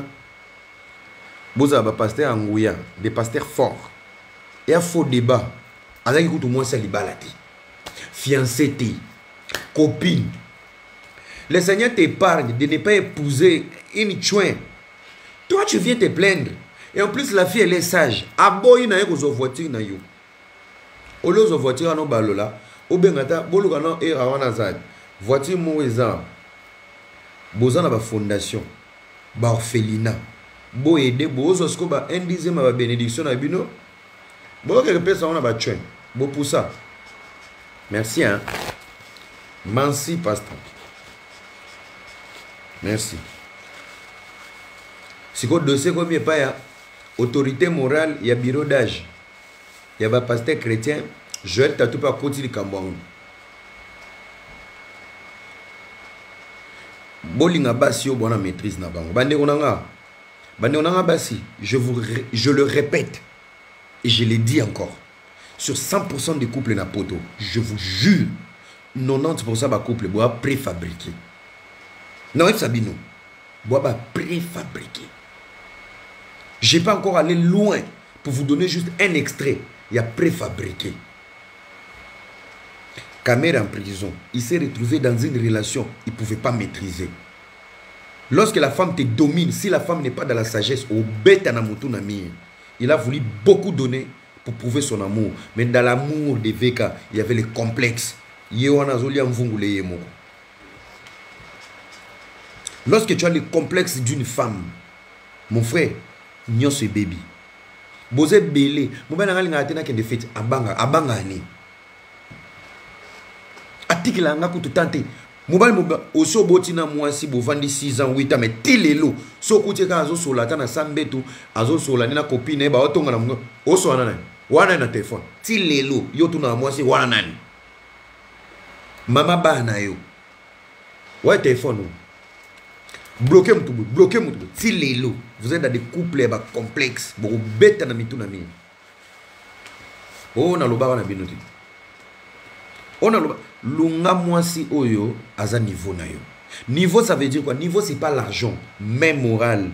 boza ba pasteur Angouya, des pasteurs forts. Et un faux débat. Azaki kutu mwasa libalati. Fiancé te. Copine. Le Seigneur t'épargne de ne pas épouser une chouin. Toi, tu viens te plaindre. Et en plus, la fille, elle est sage. Aboyi na yeko zo voiture na yo. Olo zo voiture no balola. Obengata, bolu kana e rawana zad. Voiture mo eza. Boza na ba fondation. Ba orphelinat. Bo aider, bo zo sko ba un dixième ba bénédiction na bino. Bon, quelque personne on a battu. Bon pour ça. Merci hein. Merci pasteur. Merci. Si vous dossier comme il n'y a pas autorité morale, il y a bureau d'âge. Il y a un pasteur chrétien. Joël Tatou pas côté du Cambouang. Bolinga basi au bon maîtrise na bango. Bande onanga. Bande onanga basi. Je vous je le répète. Et je l'ai dit encore, sur cent pour cent des couples na poto, je vous jure, quatre-vingt-dix pour cent des couples bois préfabriqués. Non, Sabino, bois préfabriqué. Je n'ai pas encore allé loin pour vous donner juste un extrait. Il y a préfabriqué. Caméra en prison, il s'est retrouvé dans une relation, il ne pouvait pas maîtriser. Lorsque la femme te domine, si la femme n'est pas dans la sagesse, au bête na mutu na mie. Il a voulu beaucoup donner pour prouver son amour. Mais dans l'amour de Veka, il y avait le complexe. Lorsque tu as le complexe d'une femme, mon frère, nyon ce baby. Bozé belé. Mon ben nga atena ke de fait abanga abanga ni. Atiki la nga kutu tante. Mobile mobile oso botina mwasi bo vandi six ans huit ans mais tilelo so kuti ka azo sola ta na sambetu azo sola ni na copine ba otonga na mungo oso wana nani wana na telefone tilelo yo tuna mwasi wana nani mama ba na yo wa téléphone bloquer mutu bloquer mutu tilelo vous êtes dans des couples ba complexes bo beta na mitu na mi oh na loba na binuti on a lunga mwasi oyo aza niveau na yo. Niveau ça veut dire quoi? Niveau c'est pas l'argent, mais moral.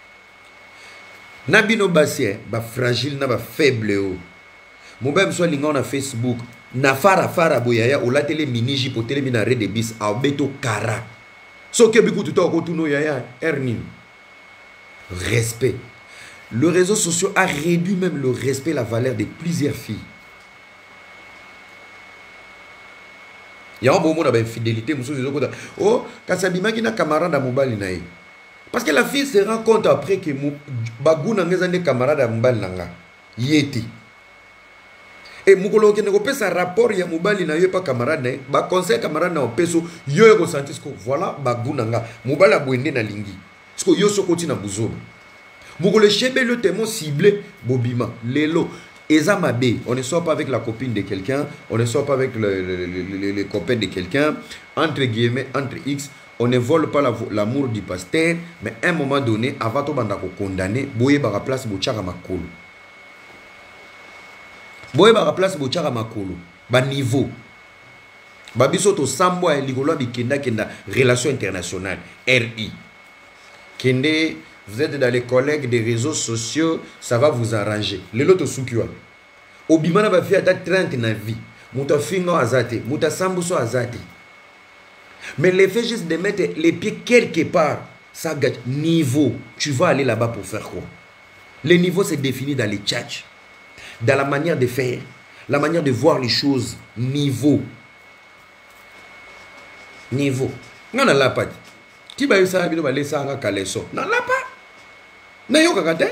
Nabino basien, ba fragile na ba faible o. Mo ba mso linga na Facebook, na fara fara boyaya o la tele miniji po tele mina re de bis a beto kara. So ke biku tuto ko tuno yaya ernin. Respect. Le réseau social a réduit même le respect et la valeur de plusieurs filles. Il y a un moment d'infidélité. Oh, quand ça dit qu'il y a un camarade à Moubali. Parce que la fille se rend compte après que Bagou n'a pas de camarade à Moubali. Yeti. Et Moukolo qui n'a pas un rapport, il y a Moubali n'a pas camarade. Ba conseil camarade n'a pas so yo ko senti ko voilà Bagou n'a Moubali a bouendé na lingi. Parce que yo so koti na buzo. Moukolo chebe le témoin ciblé Bobima Lelo. Eza Mabé, on ne sort pas avec la copine de quelqu'un, on ne sort pas avec le, le, le, le, le copain de quelqu'un, entre guillemets, entre X, on ne vole pas l'amour du pasteur, mais à un moment donné, avant de condamner, boye bara place bochara makolo. Boye bara place bochara makolo. Ba niveau. Ba biso to sambo e ligolo bi kenda kenda relation internationale R I. Kende. Vous êtes dans les collègues des réseaux sociaux, ça va vous arranger. Les lotos soukiwa. Obimana va faire trente na vie. Mouta fingo azate, mouta sambuso azate. Mais l'effet juste de mettre les pieds quelque part, ça gâte niveau. Tu vas aller là-bas pour faire quoi? Le niveau c'est défini dans les tchatchs, dans la manière de faire, la manière de voir les choses. Niveau. Niveau. Non, non, là pas. Qui va y ça, il va laisser ça en caleçon. Non, là pas. Na yo kakate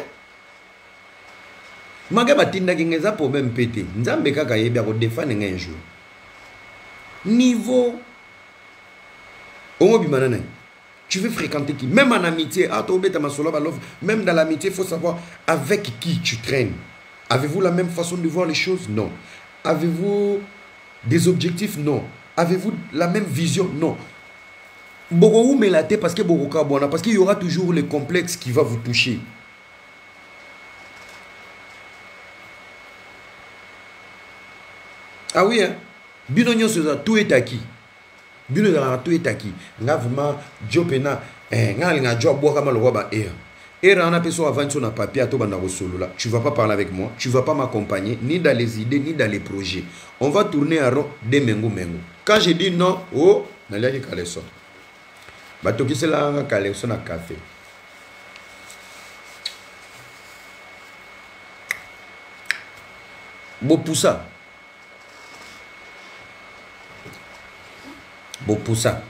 maga batinda kingeza po même pété nzambe kaka yebya ko défendre un jour niveau omo bimana tu veux fréquenter qui même en amitié ah to beta masolo ba love même dans l'amitié il faut savoir avec qui tu traînes. Avez-vous la même façon de voir les choses? Non. Avez-vous des objectifs? Non. Avez-vous la même vision? Non. Beaucoup me la tête parce que beaucoup carbone parce qu'il y aura toujours le complexe qui va vous toucher. Ah oui hein. Binonyo ça tout est acquis. Bino dans tout est acquis. Nga vraiment jopena eh nga nga job bois comme le roi ba er. Et on a personne avant sur un papier à toi banda solo là. Tu vas pas parler avec moi, tu vas pas m'accompagner ni dans les idées ni dans les projets. On va tourner à rond des mengo mengo. Quand je dis non, oh, n'allez pas caler ça. Batoki c'est là un caleçon à café. Bon pour ça. Bon pour ça.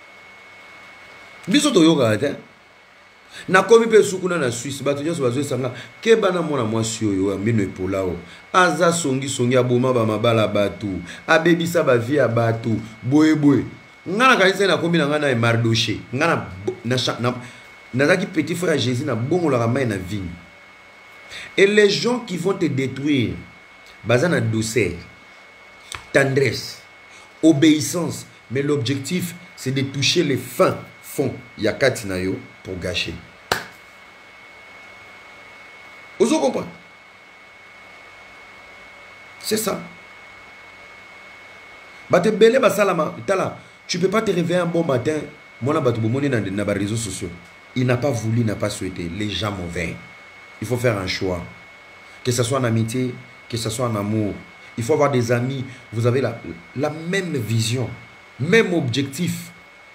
Biso to yoga hein. Na komi pe sukuna na Suisse bato nyoso bazo sanga ke bana mona mwasi oyo ambino epola o aza songi songi aboma ba mabala batu abebisa ba vie ya batu boye boye. Ngana kanisa na kombi na ngana e mardoché ngana na na nazaki petit frère Jésus na bongo la main na vigne. Et les gens qui vont te détruire bazana douceur, tendresse, obéissance, mais l'objectif c'est de toucher les fins fonds yakati na yo pour gâcher. Vous comprenez? C'est ça. Bate belé basalama tala. Tu ne peux pas te réveiller un bon matin. Moi, je suis dans les réseaux sociaux. Il n'a pas voulu, il n'a pas souhaité. Les gens m'ont vaincu. Il faut faire un choix. Que ce soit en amitié, que ce soit en amour. Il faut avoir des amis. Vous avez la, la même vision. Même objectif.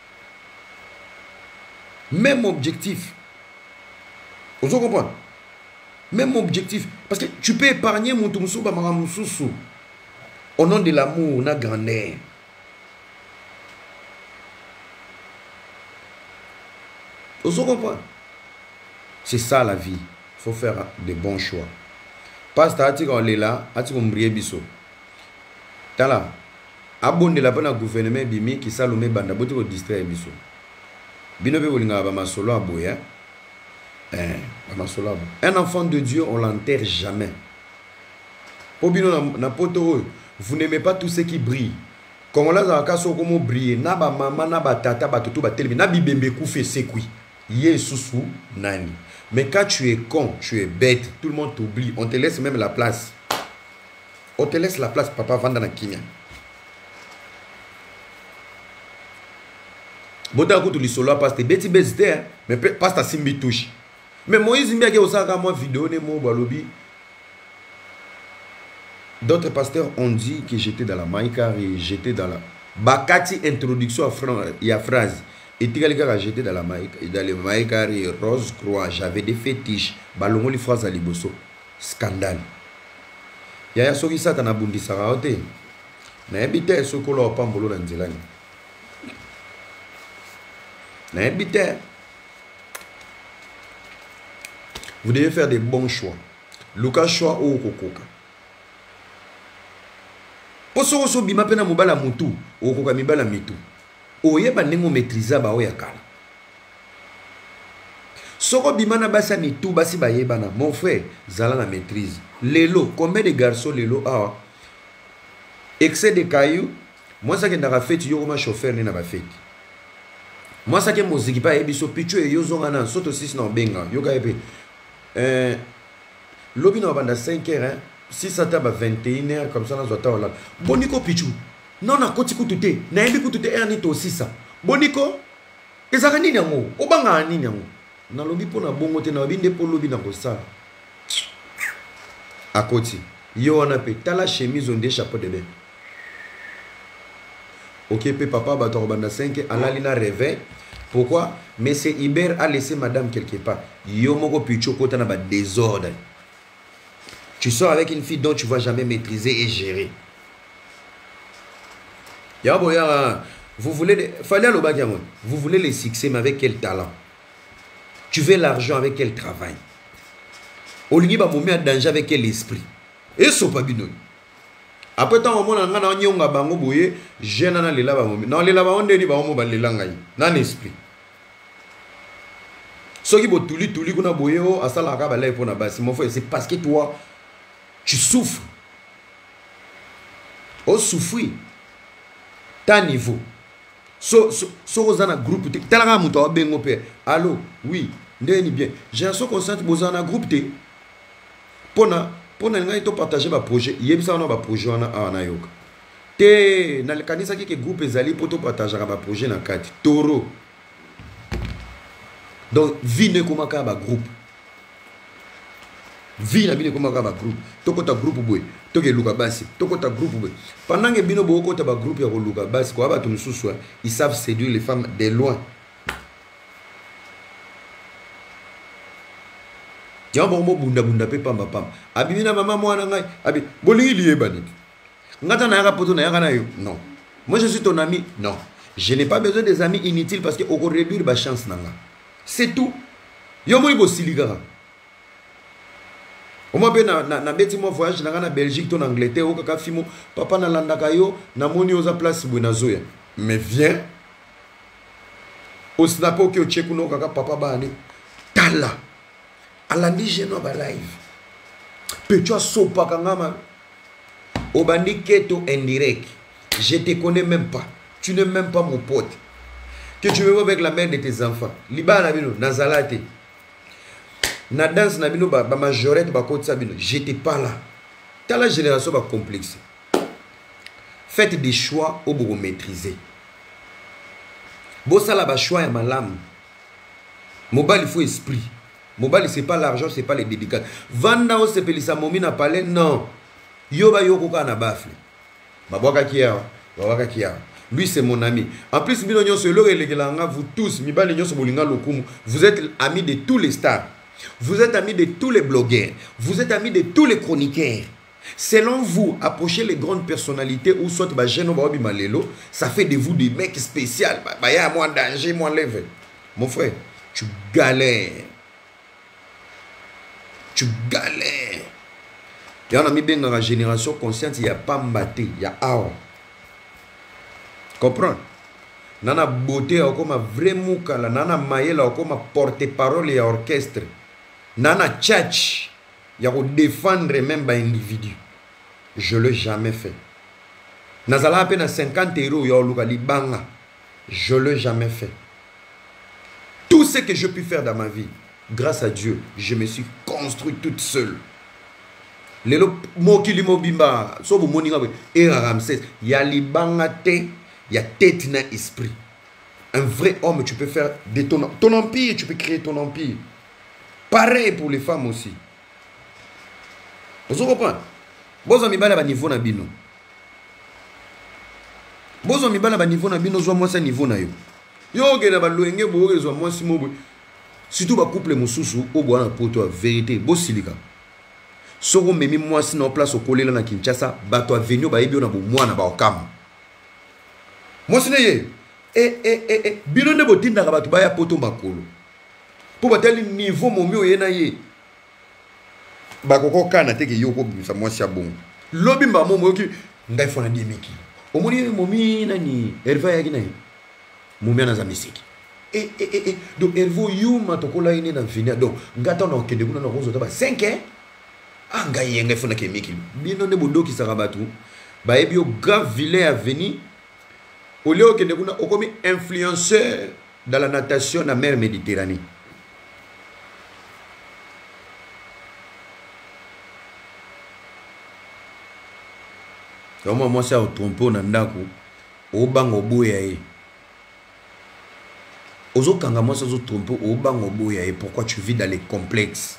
Même objectif. Vous comprenez? Même objectif. Parce que tu peux épargner mon toumsou, au nom de l'amour, on a grandeur. C'est ça la vie. Il faut faire de bons choix. Parce que on est là, on brille biso. Tala, abonne la bonne gouvernement bimi qui salome banda boto distraire biso. Bino be wolinga ba masolo aboya. Eh, ba masolo abo. Un enfant de Dieu, on l'enterre jamais. Pour bino na poto, vous n'aimez pas tout ce qui brille. Comme là za kaso komo briller, na ba mama na ba tata ba toto ba telemi na bibembe kufe sekui. Yesusu nani. Mais quand tu es con, tu es bête, tout le monde t'oublie. On te laisse même la place. On te laisse la place, papa, vanda na kimia. Bota ko to li solo passe beti bezite, mais passe ta simbi touche. Mais Moïse mbi ke osaka moi vidéo ne mo balobi. D'autres pasteurs ont dit que j'étais dans la maïka et j'étais dans la Bakati introduction à phrase. Et tu as jeté dans la maïka, dans le maïka rose croix, j'avais des fétiches. Balongo li phrase à liboso. Scandale. Yaya soki ça t'en a bundi saraote. Na ebite sokolo pambolo na nzelani. Na ebite. Vous devez faire des bons choix. Luka choix ou kokoka. Poso so bima pena mobala mutu, okoka mibala mitu. Oyeba ndenge maîtriser ba oya kala. Soko bimana basa mitu basi bayebana. Mon frère, zala na maîtrise. Lelo, combien de garçons lelo ah excès de cailloux. Moi ça que na fête yo comme chauffeur ni na ba fête. Moi ça que moziki pa ebiso pichu e yo zonga na soto six na benga. Yo ka epe euh lobi na banda cinq heures hein. Si ça tape à vingt et une heures comme ça dans zoata là. Boniko pichu. Non na koti kutute. Na ebi kutute erni to six ça. Boniko ezaka nini yango? Obanga nini yango? Na lobi pona bongo te na binde po lobi na ko ça. À côté. Yo on a pe tala chemise on des chapeau de bain. Ok pe papa ba to banda cinq alalina réveil. Pourquoi? Mais c'est Iber a laissé madame quelque part. Yo moko pichu kota na ba désordre. Tu sors avec une fille dont tu ne vas jamais maîtriser et gérer. Vous voulez, vous voulez le succès, mais avec quel talent? Tu veux l'argent, avec quel travail? Au lieu de me mettre en danger, avec quel esprit? Et ce n'est pas bien. Après, tant que je suis en train de me faire, je n'ai pas de l'esprit. Non, l'esprit. L'esprit. Ce qui est tout le tout le qu'on a boyé, c'est parce que toi, tu souffres. Oh, souffrir. Ta niveau. So, so, so, vous avez un groupe. Tu as un groupe. Allô, oui, bien. J'ai un so conscient que vous avez un groupe. Pour nous partager un projet. Il y a un projet à Nayoka. Te, dans le canisa qui est groupe, ils pour partager un projet dans le cadre. Toro. Donc, vie ne comme un groupe. Vie na bino comme un groupe. Toko ta groupe boy. Toke luka basi. Toko ta groupe boy. Pendant que bino boko ta ba groupe ya ko luka basi ko aba tunu susu, ils savent séduire les femmes de loin. Tiens bon mo bunda bunda pe pamba pamba. Abi bina mama mwana ngai. Abi bolingi lié bani. Ngata na yaka poto na yaka na yo. Non. Moi je suis ton ami. Non. Je n'ai pas besoin des amis inutiles parce que oko réduire ba chance nanga. C'est tout. Yo mo ibo siligara. Au moins, na na beti mo voyage na Belgique, ton Angleterre, au kaka fimo, papa na landaka yo, na moni oza place buenazoya. Mais viens. Au snapo ki o cheku no kaka papa bani. Tala. Alandi jeno ba live. Pecho sopa kangama. Obandi keto indirect. Je te connais même pas. Tu n'es même pas mon pote. Que tu me vois avec la mère de tes enfants. Liba na bino nazalate. Na danse na bino ba majorette ba côté ça bino, j'étais pas là. T'as la génération ba complexe. Faites des choix au vous maîtriser. Bo ça là ba choix ya malam. Mobile il faut esprit. Mobile c'est pas l'argent, c'est pas les dédicaces. Vanda o sepelisa momi na parler non. Yo ba yo koka na bafle. Ba boka kia, ba boka kia. Lui c'est mon ami. En plus bino nyo se lo relégelanga vous tous, mi ba nyo so bolinga lokumu. Vous êtes amis de tous les stars. Vous êtes amis de tous les blogueurs. Vous êtes amis de tous les chroniqueurs. Selon vous, approchez les grandes personnalités ou soit bah, malelo, ça fait de vous des mecs spéciaux. Bah, y a moins danger, moins lève. Mon frère, tu galères. Tu galères. Il y a un ami bien dans la génération consciente, il n'y a pas mbaté, il y a aon. Comprends? Nana beauté, comme un vrai moukala, nana maïla, comme un porte-parole et orchestre. Nana tchatch, il y a défendre même un individu. Je ne l'ai jamais fait. Nazala à peine cinquante euros, il y a un libanga. Je ne l'ai jamais fait. Tout ce que je puis faire dans ma vie, grâce à Dieu, je me suis construit toute seule. Les mots qui limo bimba, so bu moninga et Ramsès, il y a libanga te, il y a tête dans esprit. Un vrai homme, tu peux faire de ton, ton empire, tu peux créer ton empire. Pareil pour les femmes aussi. Vous comprenez? Vous avez un niveau na bino. Vous avez un niveau na bino, zo moi c'est niveau na yo. Yo ke na ba loenge bo ke zo moi si mo surtout ba couple mususu o bo na poto vérité bo silika. Soko memi moi si na place au kolela na Kinshasa bato avenio ba yebi na bo mwana ba okam. Moi si na ye eh eh eh eh bino ne botinda ka bato ba ya poto makolo. Po batali niveau momi o ye na ye. Ba koko kana te ke yo ko bisa moi si abon. Lobi mba mo mo ki ngai fona dimiki. Omoni momi nani Hervé ya kina. Momi na za misiki. Eh eh eh eh donc Hervé yuma tokola ine na finia donc ngata na okende kuna na rozo ta ba cinq hein. Ah ngai ngai fona ke miki. Bino ne bondo ki saka batu. Ba ebi o grave vilain avenir. Au lieu okende kuna okomi influenceur dans la natation na mer Méditerranée. Comment moi ça au trompeau na ndako o bango boya e. Ozo kanga moi ça au trompeau o bango boya e. Pourquoi tu vis dans les complexes?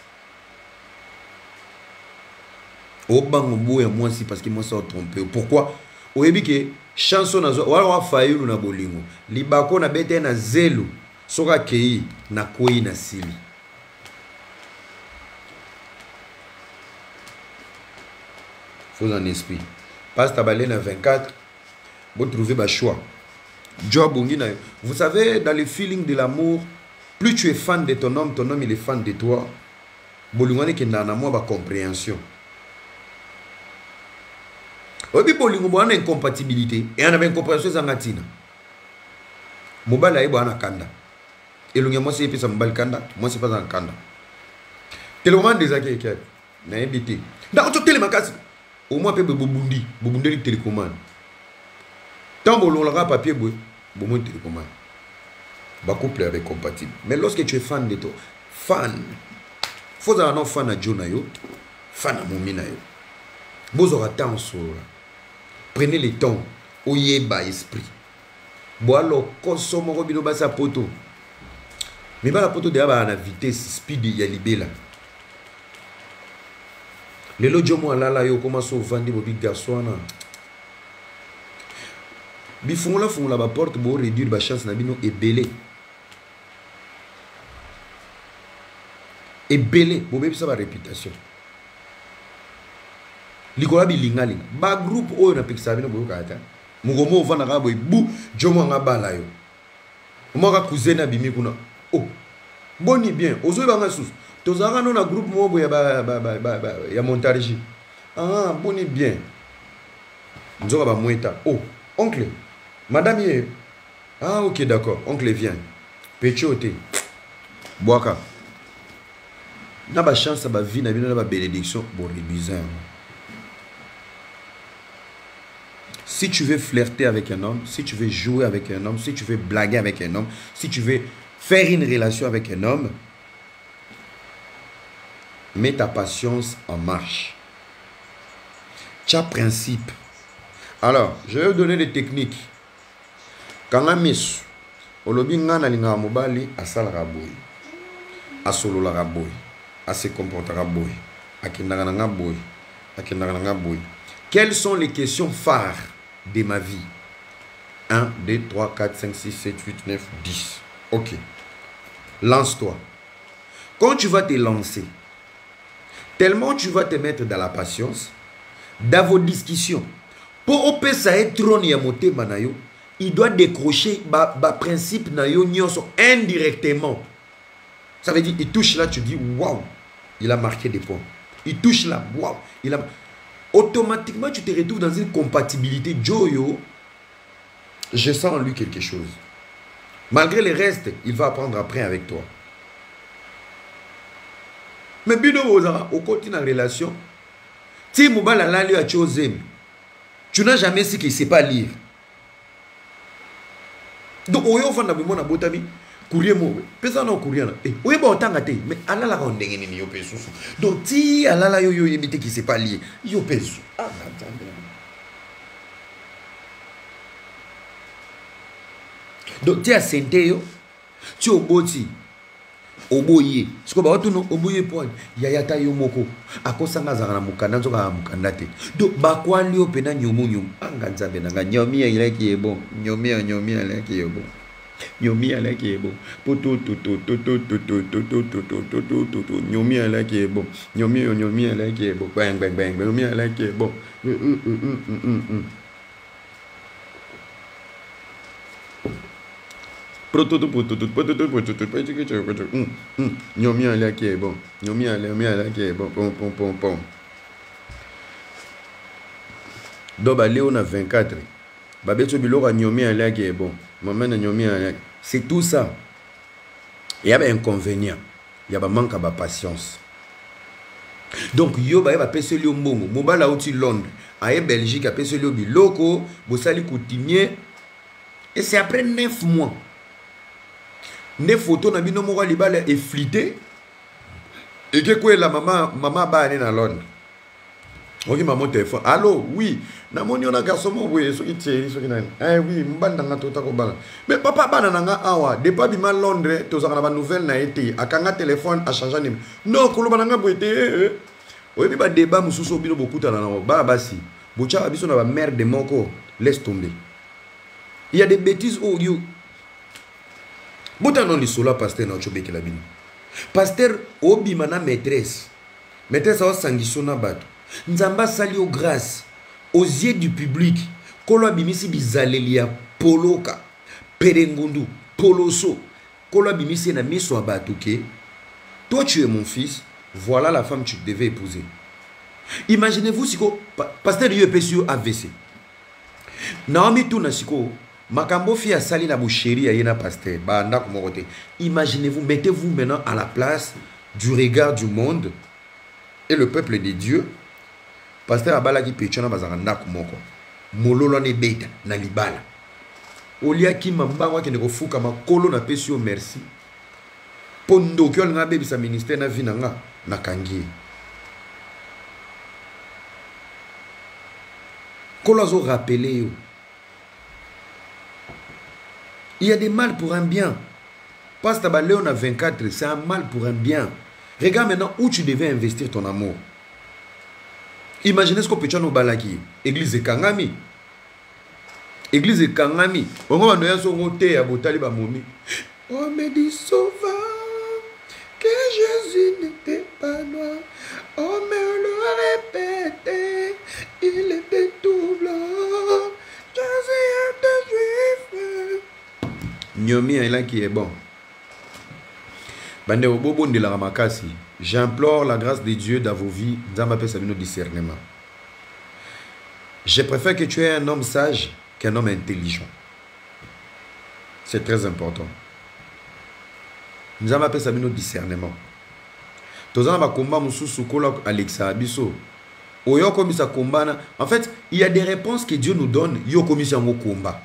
O bango boya moi si parce que moi ça au trompeau. Pourquoi? O yebi ke chanson na zo wala wa fayulu na bolingo. Libako na bete na zelu soka kei na koi na sili. Faut un esprit. Passe ta balai à vingt-quatre, vous trouvez le choix. Job, vous savez, dans le feeling de l'amour, plus tu es fan de ton homme, ton homme il est fan de toi. Bolingone qui n'a pas de compréhension. Obi bolingo a une incompatibilité et on a une compréhension zangatina. Mobile aïe boana kanda. Et l'on moi c'est pas mobile kanda, moi c'est pas un kanda. Tellement des acquis qui n'a évité. Dans tout tellement casse. Au moins, peut bobundi, bobundi le télécommande. Tant que l'on a papier, bobundi télécommande. Ba couple avec compatible. Mais lorsque tu es fan de toi, fan, faut avoir un fan à Jonayo, fan à Mominayo. Vous aurez temps sur. Prenez le temps, oyez bas esprit. Bon alors, consomme robino basa poto. Mais pas la poto de la vitesse, speed, il y a libé là. Les lots moi là là yo commence à vendre des garçons là. Bifon là font la porte pour réduire la chance na bino et belé. Et belé, bon même ça va réputation. Likola bilingali. Ba groupe o na pixabino bo kata. Mugomo vana ka boy bu jomo nga bala yo. Mo ka cousin na bimi kuna. Oh. Boni bien, ozo ba nga sous. Tozara non na groupe mobo ya ba ba ba ba ya montarji. Ah, boni bien. Nzoka ba moita. Oh, oncle. Madame ye. Ah, OK, d'accord. Oncle vient. Pechote. Boaka. Na ba chance ba vie na bino na ba bénédiction bon bizarre. Si tu veux flirter avec un homme, si tu veux jouer avec un homme, si tu veux blaguer avec un homme, si tu veux faire une relation avec un homme, mets ta patience en marche. Tu as principe. Alors, je vais vous donner des techniques. Quand on mis au lobby, on a linga mobali à salara boy, à solo la boy, à se comporter boy, à kindaranga boy, à kindaranga boy. Quelles sont les questions phares de ma vie? un, deux, trois, quatre, cinq, six, sept, huit, neuf, dix. Ok. Lance-toi. Quand tu vas te lancer, tellement tu vas te mettre dans la patience, dans vos discussions. Pour opérer ça être trône ya moté manayo, il doit décrocher ba, ba principe nayo nyonso indirectement. Ça veut dire il touche là, tu dis waouh, il a marqué des points. Il touche là, waouh, il a automatiquement tu te retrouves dans une compatibilité. Joyo, je sens en lui quelque chose. Malgré le reste, il va apprendre après avec toi. Mais bino au côté de la relation, si mobile a lu à chose, tu n'as jamais su qu'il ne sait pas lire. Donc au fond na bimona botami courrier mo pesa na courrier na eh oye ba otanga te mais alala ka ndenge ni yo pesu. Donc ti alala yo yo yebite qui ne sait pas lire yo pesu. Ah donc ti a sente yo ti oboti oboye siko ba watu no oboye point ya yata yo moko akosanga zanga na mukanda nzoka na mukanda te do ba kwali opena nyomo nyomo anga nzambe nanga nyomi ya ilaki yebo nyomi ya nyomi ya ilaki yebo Nyomi ala qui est bon. Poto to to to to to to to to to to to to to to. Nyomi ala qui est bon. Nyomi nyomi ala qui est bon. Bang bang bang. Nyomi ala qui est bon. Prototo prototo prototo prototo prototo. Nyomi ala qui est bon. Nyomi ala nyomi ala qui est bon. Pom pom pom pom. Doba Léon a vingt-quatre. Babetso biloko nyomi ala qui est bon. C'est tout ça. Il y a un inconvénient. Il y a un manque de patience. Donc, yo ba ba pese li mbongo. Mobala outi Londres. Aye Belgique a pese li biloko. Bosali coutumier. Et c'est après neuf mois. Neuf photos na bino moko libala est flité. Et que quoi la maman maman ba aller dans Londres. Ok, maman téléphone. Allô, oui. Namoni on a garçon mo boye so ki tsheri so ki nani. Eh oui, mbanda nga tota ko bala. Mais papa bana nga awa, depuis bima Londres, to za na ba nouvelle na été, akanga téléphone a changé numéro. Non, ko lo bana nga boye te. Oyebi ba débat mususu bino bokuta na na ba basi. Bocha biso na ba mère de moko, laisse tomber. Il y a des bêtises au you. Bota non li sola pasteur na chobeki la bino. Pasteur obi mana maîtresse. Maîtresse a sangisona bato. Nzamba sali au grâce. Aux yeux du public, Kolo Bimisi bizalelia poloka, perengundu, poloso, Kolo Bimisi na miso abatuke. Toi tu es mon fils, voilà la femme que tu devais épouser. Imaginez-vous si ko pasteur yo pesio A V C. Naomi tu na siko makambo fi asali na boucherie ayena pasteur ba ndako mokote. Imaginez-vous, mettez-vous maintenant à la place du regard du monde et le peuple de Dieu. Pasteur abala ki pechona bazanga ndako moko. Mololo ne beta na libala. Olia ki mambangwa ke ne kofuka makolo na pesio merci. Pondo kyo nga bebi sa ministère na vina nga na kangi. Kolo zo rappeler yo. Il y a des mal pour un bien. Pasteur Baléon a vingt-quatre, c'est un mal pour un bien. Regarde maintenant où tu devais investir ton amour. Imaginez ce qu'on peut dire au balaki. Église de Kangami. Église de Kangami. On va nous dire à Botali Bamomi. On me dit souvent que Jésus n'était pas noir. On me le répétait. Il était tout blanc. Jésus était juif. Nyomi est là qui est bon. Bande au bobo de la ramakasi. J'implore la grâce de Dieu dans vos vies. Dans ma paix, ça vient au discernement. Je préfère que tu aies un homme sage qu'un homme intelligent. C'est très important. Nous avons appelé ça au discernement. Tous en combat Alexa Abisso. En fait, il y a des réponses que Dieu nous donne. Combat.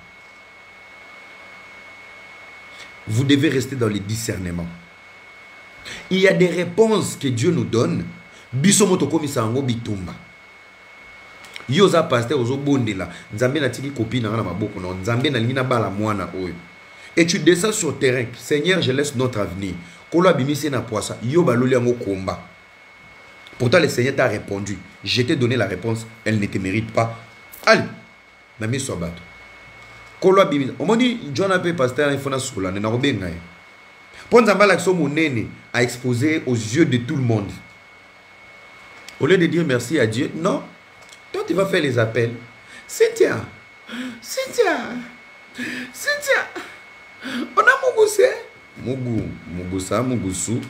Vous devez rester dans le discernement. Il y a des réponses que Dieu nous donne. Bisomoto komisa ngo bitumba. Yoza pasteur ozo bondela. Nzambe na tiki copine na maboko na Nzambe na lingina bala mwana oyo. Et tu descends sur terrain. Seigneur, je laisse notre avenir. Kolo bimisi na poisa. Yo baloli ngo combat. Pourtant le Seigneur t'a répondu. Je t'ai donné la réponse, elle ne te mérite pas. Allez. Na mi so bato. Kolo bimisi. Omoni John ape pasteur ifona sula na robenga. Ponzamba l'action monene a exposé aux yeux de tout le monde. Au lieu de dire merci à Dieu, non. Toi, tu vas faire les appels. Cynthia, Cynthia, Cynthia, on a Muguse. Mugu, Mugusa, Mugusu.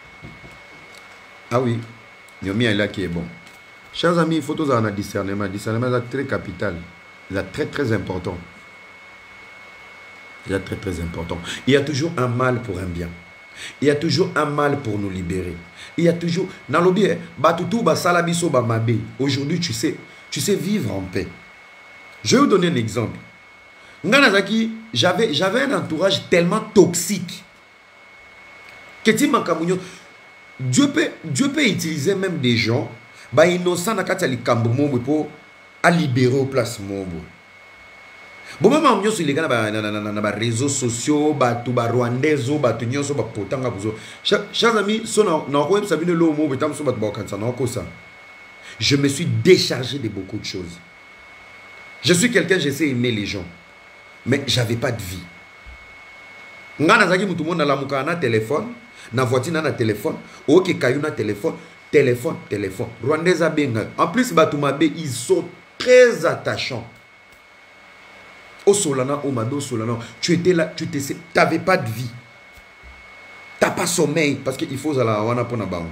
Ah oui, Nyomi est là qui est bon. Chers amis, il faut tous avoir un discernement. Discernement est très capital. C'est très très important. Il y a très très important. Il y a toujours un mal pour un bien. Il y a toujours un mal pour nous libérer. Il y a toujours dans le bien, batutu ba salabiso ba mabe. Aujourd'hui, tu sais, tu sais vivre en paix. Je vais vous donner un exemple. Nganazaki, j'avais j'avais un entourage tellement toxique. Keti makamunyo, Dieu peut Dieu peut utiliser même des gens ba innocents na kati ali kambomo pour à libérer au place mobo. Bon, même on sur les gars dans les réseaux sociaux, batu ba rwandaiso, batu nyonso ba potanga buzo. Chers amis, son na ko sabine lo mo betam so bat ba kansa na ko ça. Je me suis déchargé de beaucoup de choses. Je suis quelqu'un, j'essaie d'aimer les gens, mais j'avais pas de vie. Ngana zaki mutu monde la muka na téléphone, na voiture na téléphone, ok kayu na téléphone, téléphone, téléphone. Rwandais a bien. En plus Batumabe, ils sont très attachants. Au Solana, au Mado Solana, tu étais là, tu n'avais pas de vie. Tu n'as pas sommeil parce qu'il faut la wana pour na bango.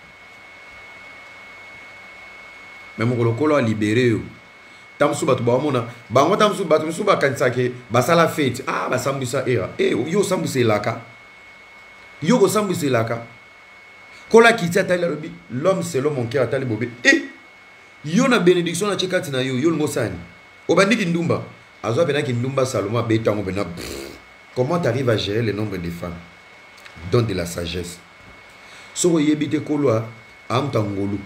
Mais mon kolokolo a libéré. Tamsu batu ba mona bango tamsu batu musu ba kanisa ke basala fête ah ba sambusa era eh yo sambuse laka yo ko sambuse laka kola kiti atali lobi l'homme c'est l'homme mon cœur atali bobé eh yo na bénédiction na chekati na yo yo ngosani obandiki ndumba azwa bena ki ndumba saloma betango bena. Comment tu arrives à gérer le nombre de femmes? Donne de la sagesse. So yebite kolwa amtangolu.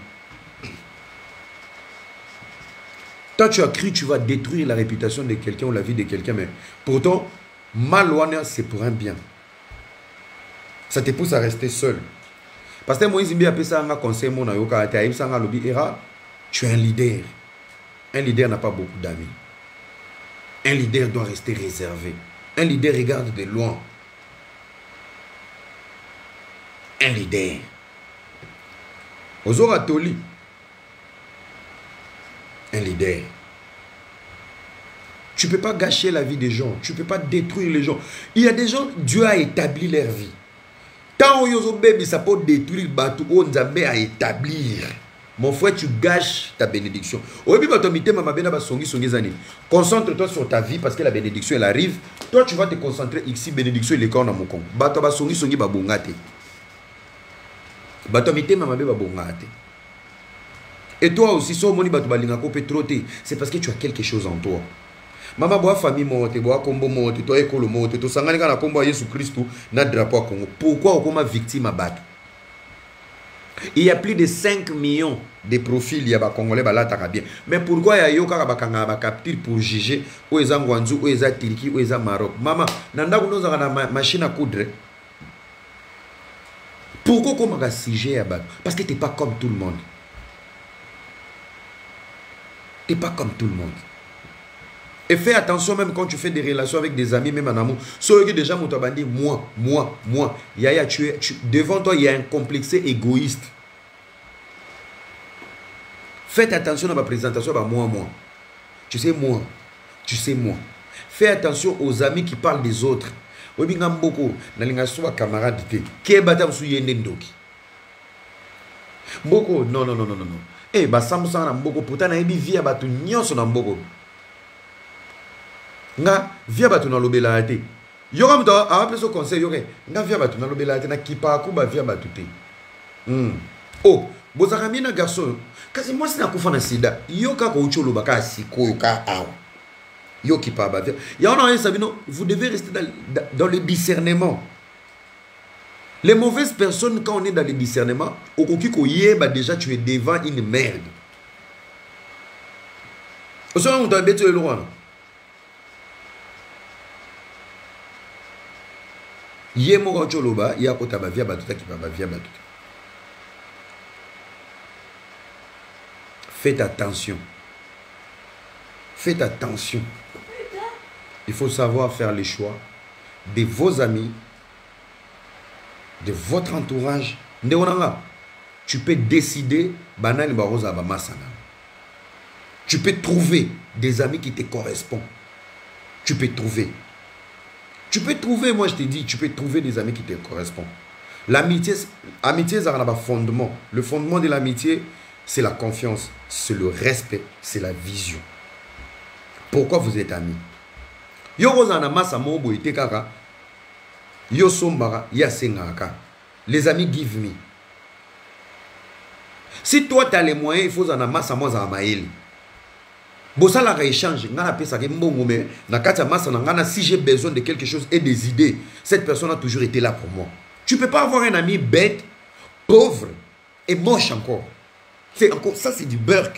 Toi, tu as cru, tu vas détruire la réputation de quelqu'un ou la vie de quelqu'un, mais pourtant, mal c'est pour un bien. Ça te pousse à rester seul. Parce que Moïse Mbi a fait ça, conseil, mon ayoka, tu es un leader. Un leader n'a pas beaucoup d'amis. Un leader doit rester réservé. Un leader regarde de loin. Un leader. Aux oratoli. Un leader. Tu ne peux pas gâcher la vie des gens. Tu ne peux pas détruire les gens. Il y a des gens, Dieu a établi leur vie. Tant que ça peut détruire le bateau, on a établir. Mon frère, tu gâches ta bénédiction. Concentre-toi sur ta vie parce que la bénédiction, elle arrive. Toi, tu vas te concentrer ici, bénédiction, il est quand dans mon compte. Et toi aussi, c'est parce que tu as quelque chose en toi. Maman boa famille morte, boa combo morte, toi école morte, toi sangani kana combo Jésus Christ na drapeau à Congo. Pourquoi on comme victime à battre? Il y a plus de cinq millions de profils il y a ba congolais ba là bien. Mais pourquoi il y a yo kaka bakanga ba capture pour juger ou eza Ngwanzu ou eza Turquie ou eza Maroc? Maman, nanda kunoza na machine à coudre. Pourquoi comme un sujet à battre? Parce que tu n'es pas comme tout le monde. Tu n'es pas comme tout le monde. Et fais attention même quand tu fais des relations avec des amis, même en amour. Ceux qui déjà m'ont dit moi, moi, moi. Yaya, tu es, tu, devant toi, il y a un complexé égoïste. Faites attention à ma présentation, à moi, moi. Tu sais, moi. Tu sais, moi. Fais attention aux amis qui parlent des autres. Oui, bien, beaucoup. Nalinga camarade. Beaucoup. Non, non, non, non, non. Eh, bah, Samson a beaucoup. Pourtant, il y a une vie à battre. Nyon son beaucoup. Nga via batu na lobela ate yoga mto a appelé ce conseil yoga nga via batu na lobela ate na kipa ku ba via batu te hmm oh bozaka mina garçon kasi moi sina kufa na sida yoka ko ucholo baka sikoyo ka awa yo kipa ba via ya on a sabino vous devez rester dans, dans le discernement. Les mauvaises personnes quand on est dans le discernement okoki ko yeba déjà tu es devant une merde. Oso on doit beto le loin. Yemo choloba ya kota ba via batuta ki ba via batuta. Faites attention. Faites attention. Il faut savoir faire les choix de vos amis, de votre entourage. Tu peux décider banane baroza ba masana. Tu peux trouver des amis qui te correspondent. Tu peux trouver. Tu peux trouver, moi je te dis, tu peux trouver des amis qui te correspondent. L'amitié, amitié, c'est un fondement. Le fondement de l'amitié, c'est la confiance, c'est le respect, c'est la vision. Pourquoi vous êtes amis? Yo rozana masa mobo ite kaka. Yo sombara ya sengaka. Les amis give me. Si toi tu as les moyens, il faut en masa moza maeli. Bosala échange, si j'ai besoin de quelque chose et des idées, cette personne a toujours été là pour moi. Tu ne peux pas avoir un ami bête, pauvre et moche encore. C'est encore ça, c'est du beurre.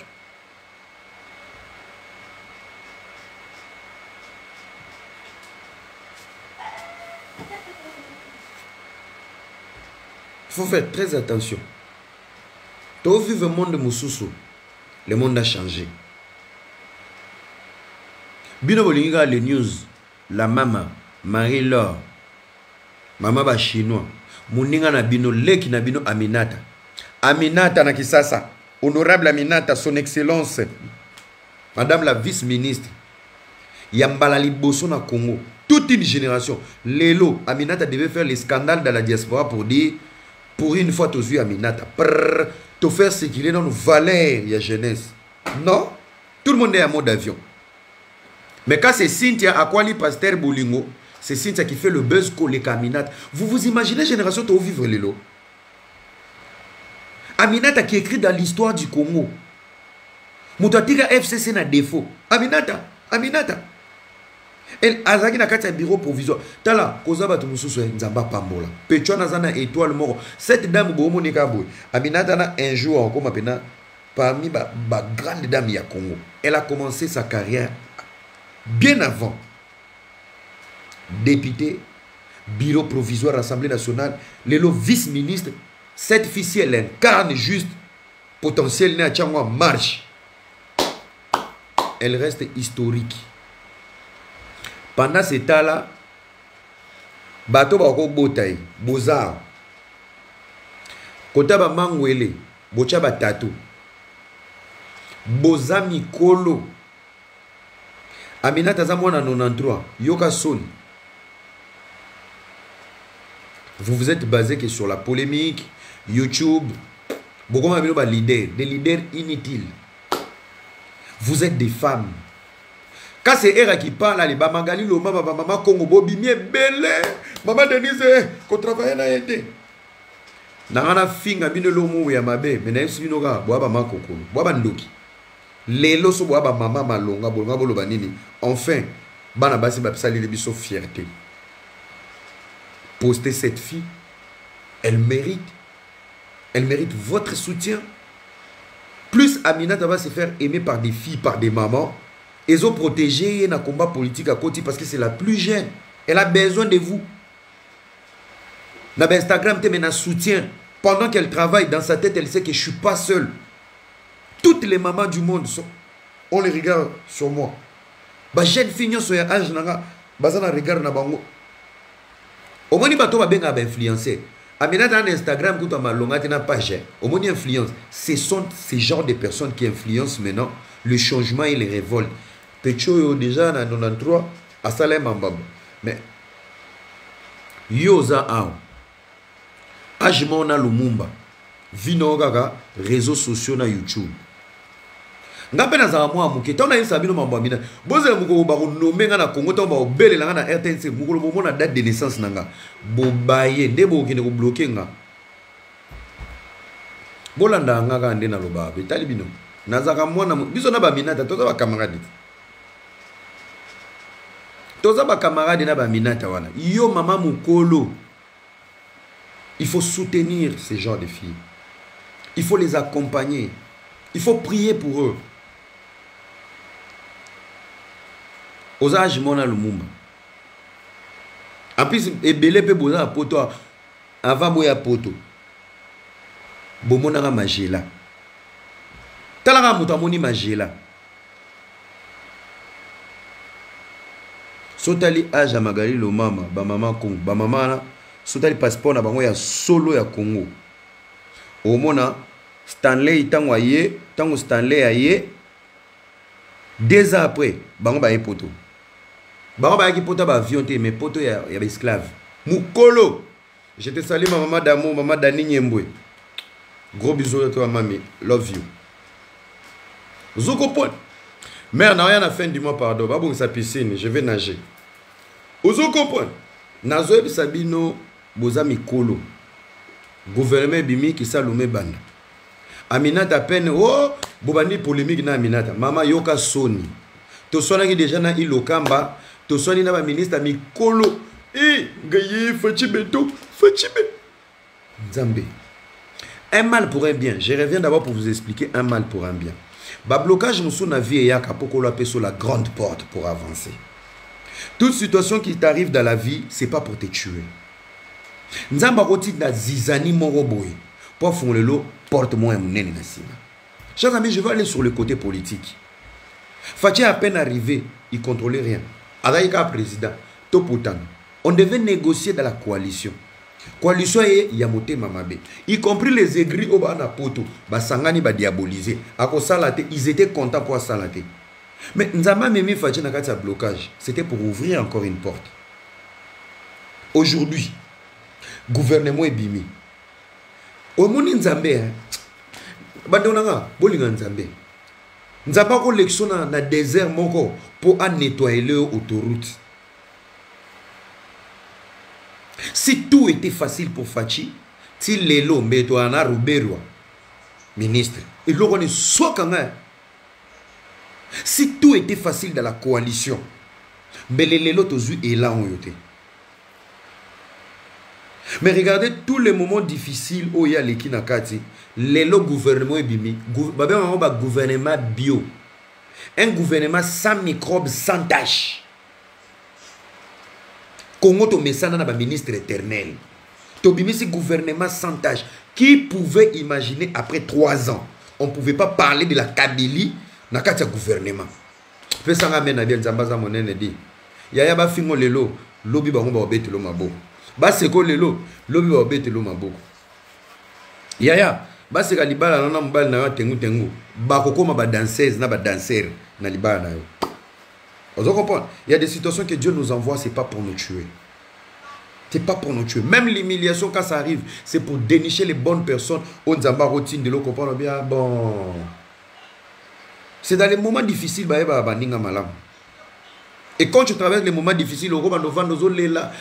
Il faut faire très attention. Tu as vu le monde de Moussoussou. Le monde a changé. Bino bolinga les news, la maman, Marie-Laure, Mama ba chinois. Muninga na bino leki na bino Aminata. Aminata na Kisasa. Honorable Aminata, son excellence. Madame la vice-ministre. Yambala Liboso na Congo. Toute une génération. Lelo, Aminata devait faire les scandales dans la diaspora pour dire, pour une fois, tu as vu Aminata. Prrr, te faire ce qu'il est dans nos valeurs, il y a jeunesse. Non. Tout le monde est en mode avion. Mais quand c'est Cynthia Akwali Pasteur Bolingo, c'est Cynthia qui fait le buzz collé Aminata. Vous vous imaginez, génération, tu as vivre Lelo. Aminata qui écrit dans l'histoire du Congo. Moutouatira F C C na défaut. Aminata. Aminata. Elle azaki na kati ya bureau provisoire. Tala, kozaba to mususu nzamba pambola. Pecho na zana étoile moko. Cette dame bomo ni kaboy. Aminata na un jour comme apena parmi ba, ba grande dame ya Congo. Elle a commencé sa carrière bien avant. Député, bureau provisoire, Assemblée nationale, Lelo vice-ministre. Cette fille, elle incarne juste potentiel na tchangwa marche. Elle reste historique. Pendant ce temps-là, bateau bako botaï, bozar. Kota ba mangwele, bocha ba tatou. Boza mikolo. Aminata za mwana quatre-vingt-treize, yoka soni. Vous vous êtes basé que sur la polémique, YouTube. Beaucoup de leaders, des leaders inutiles. Vous êtes des femmes. Quand c'est Era qui parle, les Bamagali, le maman, maman, Congo, Bobi, mieux belle. Maman Denise, qu'on travaille na été. Nana finga bino lomo ya mabe, mais na yesi bino ga boaba makoko, boaba ndoki. Lelo so boaba mama malonga, bolonga boloba nini. Enfin, bana basi ba psali biso fierté. Postez cette fille, elle mérite. Elle mérite votre soutien. Plus Aminata va se faire aimer par des filles, par des mamans. Ils ont protégé un combat politique à côté parce que c'est la plus jeune. Elle a besoin de vous. Dans Instagram, tu as soutien. Pendant qu'elle travaille dans sa tête, elle sait que je ne suis pas seul. Toutes les mamans du monde, sont, on les regarde sur moi. Bah, jeune fille, sur âge, bah, ça regarde na bango. Au moins, il va être influencé. Aminata dans Instagram, quand on a longué na page, au moins influence. Ce sont ces genres de personnes qui influencent maintenant le changement et les révoltes. Pecho déjà en quatre-vingt-treize à Salem Mbaba. Mais yoza ao. Ajima na Lumumba. Vino gaga réseaux sociaux na YouTube. Ngapena za mwa muke tona yesa bino mambo amina. Boze muko ba ko nomé nga na Congo to ba obele la na R T N C muko mo na date de naissance nanga. Bobaye ndebo kine ko bloquer nga. Bolanda nga ga ndena loba be tali bino. Nazaka mwana biso na ba Minata toza ba camarade. Toza ba camarade na ba Minata wana. Yo mama mukolo. Il faut soutenir ces genres de filles. Il faut les accompagner. Il faut prier pour eux. Osage mona Lumumba. En plus, ebele pe boza poto avant boya poto. Bomona ga magela. Talanga muto amoni magela. Sotali age Magali lo mama, ba mama Congo, ba mama na sotali passeport na bango ya solo ya Congo. Omona Stanley tango aye, tango Stanley aye. Deux ans après, bango ba poto. Bango ba ki poto ba avion te mais poto ya ya esclave. Mukolo. Je te salue ma maman d'amour, maman Dani Nyembwe. Gros bisous à toi mamie, love you. Zoko mère n'a rien à fin du mois pardon, va bon sa piscine, je vais nager. Zoko point. Nazo Sabino boza mikolo. Gouvernement bimi ki salume banda. Aminata peine oh bobani polémique na Aminata. Mama yoka soni. To sona ki déjà na ilokamba, to soni na ba ministre mikolo. Eh gaye fachibeto, fachibe. Nzambe. Un mal pour un bien. Je reviens d'abord pour vous expliquer un mal pour un bien. Ba blocage musu na vie ya kapoko la sur la grande porte pour avancer. Toute situation qui t'arrive dans la vie, c'est pas pour te tuer. Nzamba roti na zizani moroboy. Pour fond le lot, porte-moi un mounene na sima. Chers amis, je vais aller sur le côté politique. Fatia à peine arrivé, il contrôlait rien. Adaïka président, Topotan. On devait négocier dans la coalition. Coalition est Yamote Mamabe. Y compris les aigris au Bana Poto. Basangani ba diaboliser. Ako salate, ils étaient contents pour salater. Mais Nzamba Memi Fadji Nakati blocage. C'était pour ouvrir encore une porte. Aujourd'hui, gouvernement est bimi. Au Mouni Nzambé, Badonanga, Bolinga Nzambé. Nzamba ko l'élection na désert moko pour nettoyer le autoroute. Si tout était facile pour Fachi, si Lelo Mbetoana Ruberwa, ministre, et l'on est soit quand même. Si tout était facile dans la coalition, mais les Lelo Tozu est là en yoté. Mais regardez tous les moments difficiles où il y a les Kinakati, Lelo gouvernement est bimi, gouvernement bio, un gouvernement sans microbes, sans tâches. Congo to mesana na ba ministre éternel. To bimisi gouvernement sans tâche. Qui pouvait imaginer après trois ans, on ne pouvait pas parler de la Kabylie na katia gouvernement. Pesa nga mena bien zambaza monene di. Yaya ba fingo lelo, lobi ba ngomba obetelo mabo. Ba seko lelo, lobi ba obetelo mabo. Yaya, ba seka libala na mbali na tengu tengu. Ba kokoma ba danseuse na ba danseur na libala na yo. Vous comprenez? Il y a des situations que Dieu nous envoie, ce n'est pas pour nous tuer. Ce n'est pas pour nous tuer. Même l'humiliation, quand ça arrive, c'est pour dénicher les bonnes personnes. On zamba routine de l'eau, comprendre bien. Bon. C'est dans les moments difficiles, et quand tu traverses les moments difficiles, au moment où tu es là,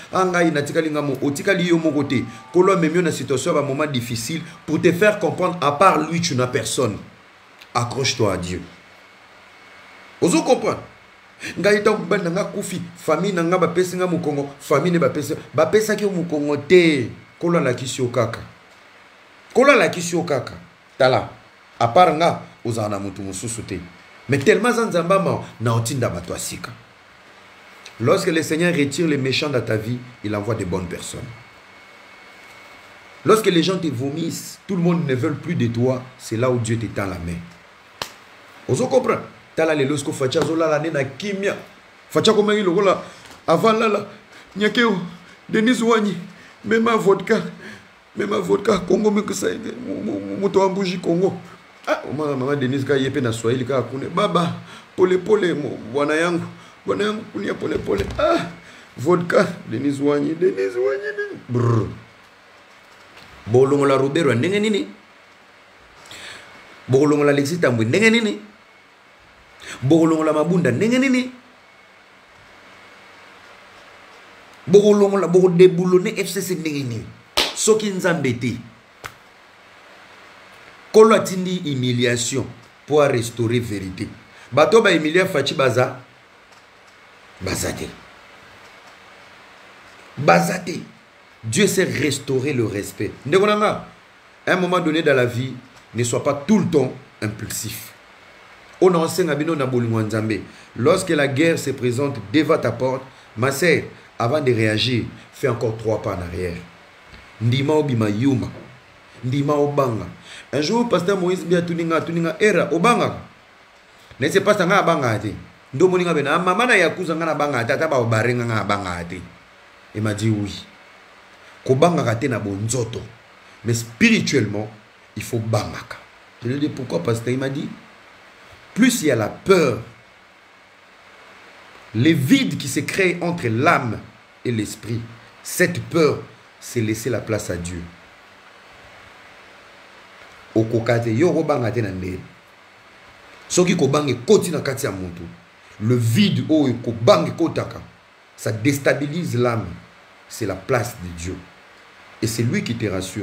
situation, un moment difficile, pour te faire comprendre, à part lui, tu n'as personne. Accroche-toi à Dieu. Vous comprenez? Ngaita mbanda nga kufi famille nanga ba pesa nga mukongo famille ne ba pesa ba pesa ki mukongo te kola la kisio kaka kola la kisio kaka tala à part nga ozana mutu mususu te mais tellement zanzamba ma na otinda bato asika. Lorsque le Seigneur retire les méchants de ta vie, il envoie des bonnes personnes. Lorsque les gens te vomissent, tout le monde ne veut plus de toi, c'est là où Dieu t'étend la main. Vous comprenez? Tala le lorsque facha zola la nena kimia facha comme il lola avant là là nyakeo Denis Wani même ma vodka même ma vodka Congo me que ça moto ambuji Congo ah maman Denis ka yepe na Swahili ka kune baba pole pole bwana yangu bwana yangu kunia pole pole ah vodka Denis Wani Denis Wani brr bolongo la Robert ndenge nini bolongo la Alexis Tambwe ndenge nini Bokolongo la mabunda ndenge nini Bokolongo la boko deboulonner F C C ndenge nini soki nzambe te kolo atindi humiliation pour restaurer vérité bato ba humilier Fachi baza bazate bazate. Dieu sait restaurer le respect. Ndekonanga, à un moment donné dans la vie, ne sois pas tout le temps impulsif. On enseigne à Bino Naboulou Nzambe. Lorsque la guerre se présente devant ta porte, ma sœur, avant de réagir, fais encore trois pas en arrière. Ndima obima yuma. Ndima obanga. Un jour, pasteur Moïse bia tuninga tuninga era obanga. Ne se pas nga banga ati. Ndo moninga bena mama na yakuza nga na banga ati ata ba obarenga nga banga ati. Il m'a dit oui. Ko banga kate na bonzoto. Mais spirituellement, il faut bangaka. Je lui ai dit pourquoi pasteur, il m'a dit plus il y a la peur, les vides qui se créent entre l'âme et l'esprit, cette peur, c'est laisser la place à Dieu. Le vide, ça déstabilise l'âme. C'est la place de Dieu. Et c'est lui qui te rassure.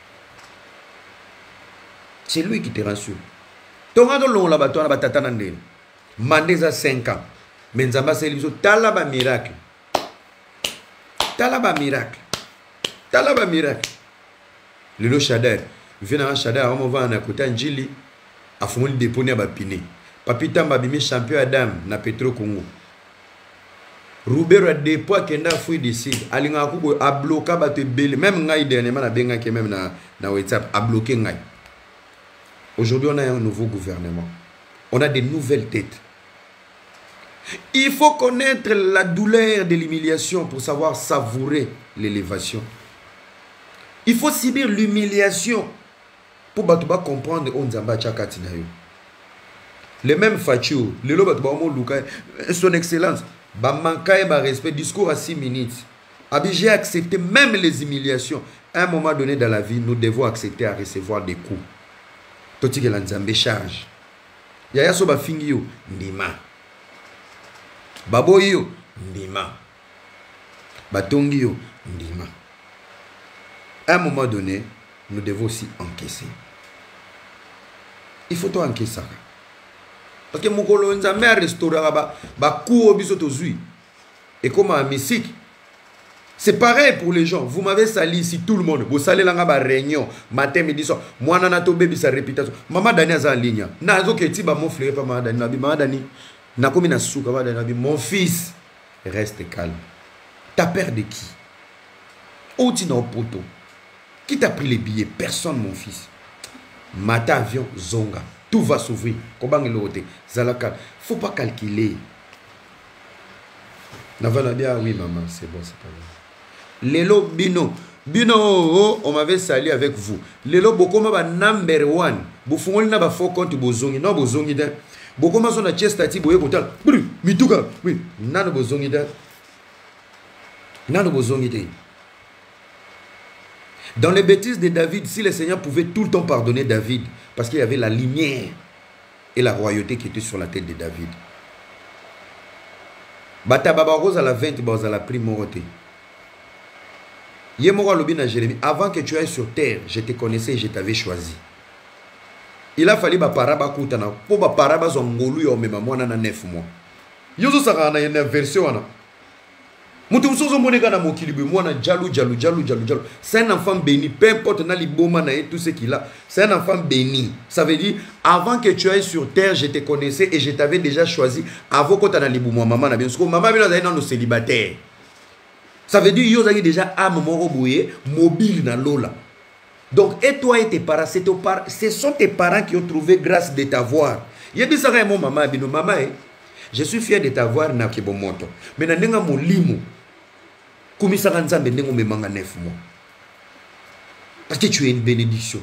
C'est lui qui te rassure. Tongado long la bato na batata nande. Mandeza cinq ans. Menzamba selizo talaba miracle. Talaba miracle. Talaba miracle. Lelo Shader. Vena Shader on va na kota njili afumuli dépôt ba pine. Papita mbabimi champion Adam na Petro Congo. Roubero dépôt kenda fui décide alinga ko a bloquer ba te bele même ngai dernièrement na benga ke même na na WhatsApp a bloquer ngai. Aujourd'hui, on a un nouveau gouvernement. On a des nouvelles têtes. Il faut connaître la douleur de l'humiliation pour savoir savourer l'élévation. Il faut subir l'humiliation pour comprendre le même Fatio, son excellence, respect, discours à six minutes. J'ai accepté même les humiliations. À un moment donné dans la vie, nous devons accepter à recevoir des coups. Toti que l'anzambe charge. Yaya soba fingio, ndima. Baboyo, ndima. Batongio, ndima. À un moment donné, nous devons aussi encaisser. Il faut tout encaisser. Parce que mon colon nzambe a restauré ba coup au biso tozui. Et comme à musique, c'est pareil pour les gens. Vous m'avez sali ici, tout le monde. Vous salez là ba réunion, matin, midi, soir. Moi, nana to baby sa réputation. Maman Dani a en ligne. Na zo ke ti ba mon frère pas maman Dani. Nabi maman Dani. Na komi na souka ba Dani. Mon fils, reste calme. T'as peur de qui? Où tu n'as poto? Qui t'a pris les billets? Personne, mon fils. Mata avion, zonga. Tout va s'ouvrir. Comment il l'autre? Zalakal. Faut pas calculer. Navala bien, oui, maman, c'est bon, c'est pas grave. Lelo Bino. Bino, oh, on m'avait sali avec vous. Lelo Bokoma ba number one. Bufungoli na ba faux compte bozongi. Non, bozongi da. Bokoma son a chestati boye kotal. Bri, mituka. Oui, nano bozongi da. Nano bozongi da. Dans les bêtises de David, si le Seigneur pouvait tout le temps pardonner David, parce qu'il y avait la lumière et la royauté qui était sur la tête de David. Bata baba rose à la vingt, à la primauté. Yemora Lobina Jérémie, avant que tu ailles sur terre, je te connaissais et je t'avais choisi. Il a fallu ba paraba koutana, pour ba paraba zongolu yo mema mwana na neuf mois. Yozo sakana yena version wana. Mutu musozo moneka na mokilibu mwana jalou jalou jalou jalou jalou. C'est un enfant béni, peu importe na liboma na et tout ce qu'il a. C'est un enfant béni. Ça veut dire avant que tu ailles sur terre, je te connaissais et je t'avais déjà choisi avant que tu na liboma maman na bien. Parce que maman bien dans nos célibataires. Ça veut dire que tu as déjà âme mobile dans l'eau. Donc, et toi et tes parents, ce sont tes parents qui ont trouvé grâce de t'avoir. Il y a des gens qui ont dit, maman, maman, je suis fier de t'avoir. Mais je suis fier de limo. Comme ça, je suis fier de neuf mois. Parce que tu es une bénédiction.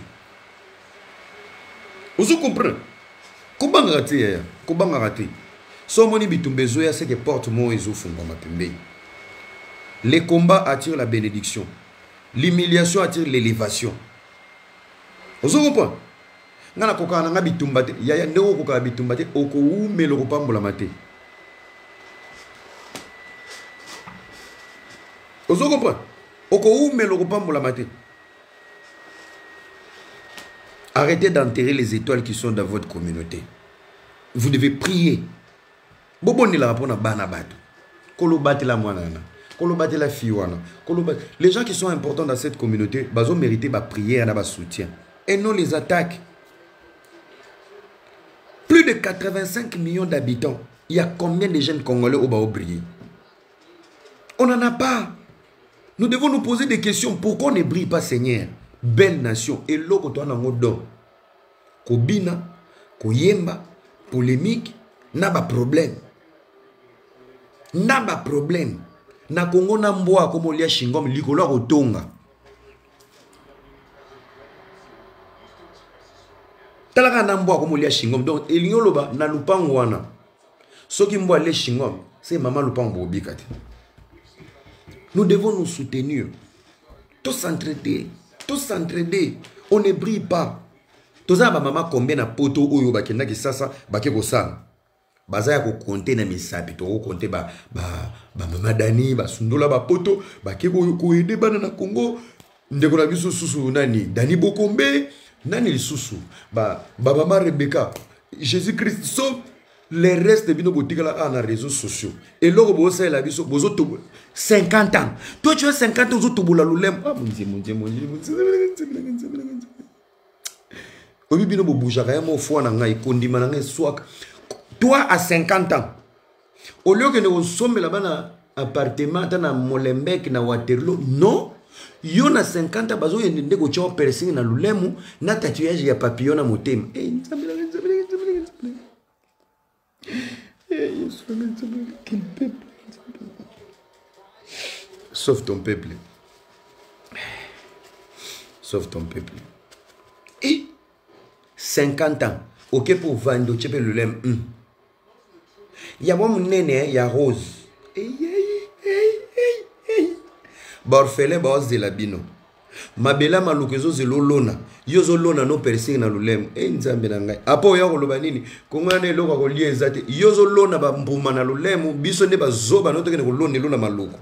Vous comprenez? Comment rater? Comment rater? Si on a besoin, c'est que porte-moi et zofon dans ma pembe. Les combats attirent la bénédiction. L'humiliation attire l'élévation. Vous comprenez? Ngana koka nga bitumbate yaya ndeko koka bitumbate oko umelo kopambola mate. Vous comprenez? Oko umelo kopambola mate. Arrêtez d'enterrer les étoiles qui sont dans votre communauté. Vous devez prier. Boboni la rapona bana bato. Kolo bate la mwanana. Les gens qui sont importants dans cette communauté, ils ont mérité ma prière et ma soutien. Et non les attaques. Plus de quatre-vingt-cinq millions d'habitants. Il y a combien de jeunes Congolais au Bao briller? On n'en a pas. Nous devons nous poser des questions. Pourquoi on ne brille pas, Seigneur? Belle nation. Et l'eau que tu as dans le dos. Kobina, Koyemba, polémique, n'a pas problème. N'a pas problème. Na Congo na mboa comme lia shingom likolo otonga. Talaka na mboa comme lia shingom donc elioloba na lupango wana. Soki mboa le shingom, c'est maman lupango bikati. Nous devons nous soutenir. Tous s'entraider, tous s'entraider. On ne brille pas. Toza ba maman combien na poto oyo bakenda ki sasa bakeko sana. Baza ya ko compter na misapi to ko compter ba ba ba mama Dani ba sundola ba poto ba ke ko ko aider bana na Congo ndeko na biso susu nani Dani Bokombe nani susu ba ba mama Rebecca Jésus Christ sauve les restes bino botika la na réseaux sociaux et loko bo ça la biso bozo to cinquante ans toi tu as cinquante ans bozo to bola lolem ah mon Dieu mon Dieu mon Dieu obi bino bo bouja mo fo na ngai kondima na ngai swak. Toi, à cinquante ans, au lieu que nous sommes là-bas dans appartement, dans Molenbeek, dans Waterloo, non, il y a cinquante ans, il y a des gens qui ont percé dans le lemu, na tatouage, il y a papillon à motem. Quel peuple? Sauve ton peuple. Sauve ton peuple. Et cinquante ans. Ok pour vendre, tu peux le lème. Il y a mon néné, il y a Rose. Borfele baos de la bino. Mabela malukezo zelo lona. Yozo lona no perse na lulem. E nzambe na ngai. Apo ya koloba nini? Kongane loka ko lieza te. Yozo lona ba mbuma na lulemu. Biso ne ba zoba no tokene ko lona lona maluko.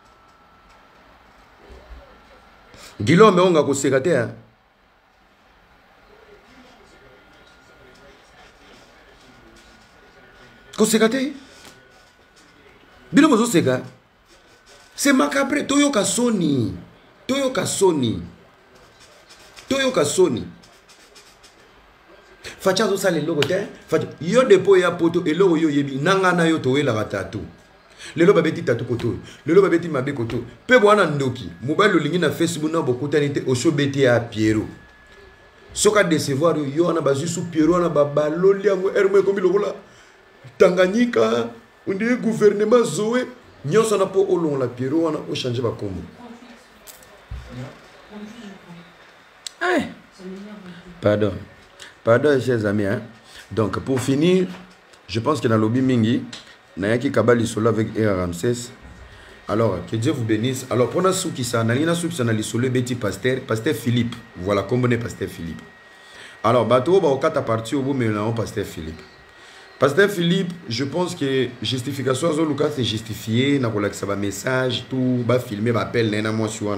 Gilo me onga ko sekate ya. Ko sekate? Bino mozo seka. C'est macabre. Toyo kasoni. Toyo kasoni. Toyo kasoni. Facha zo sale logo te. Facha yo depo ya poto eloko yo yebi nanga na yo towe la ratatu. Lelo babeti tatu koto. Lelo babeti mabe koto. Pe bwana ndoki. Mobile lingi na Facebook na bokutani te osho beti ya Piero. Soka décevoir yo na bazu su Piero na babaloli yango ermo ekomi lokola Tanganyika, on dit gouvernement Zoé. Nous sommes pas au long la Pierrot, on a changé ma combo. Pardon. Pardon, chers amis. Hein? Donc, pour finir, je pense que dans le lobby Mingi, Nayaki Kabali solo avec Era Ramsès. Alors, que Dieu vous bénisse. Alors, pour nous qui ça, Nalina Soup, ça n'a solo Betty Pasteur, Pasteur Philippe. Voilà, comme on est Pasteur Philippe. Alors, bateau, bah, au quatre à partir au bout, mais là, on Pasteur Philippe. Pasteur Philippe, je pense que justification à Lucas c'est justifié, n'a pas ça va message, tout, va filmer, va appeler, n'a moi sur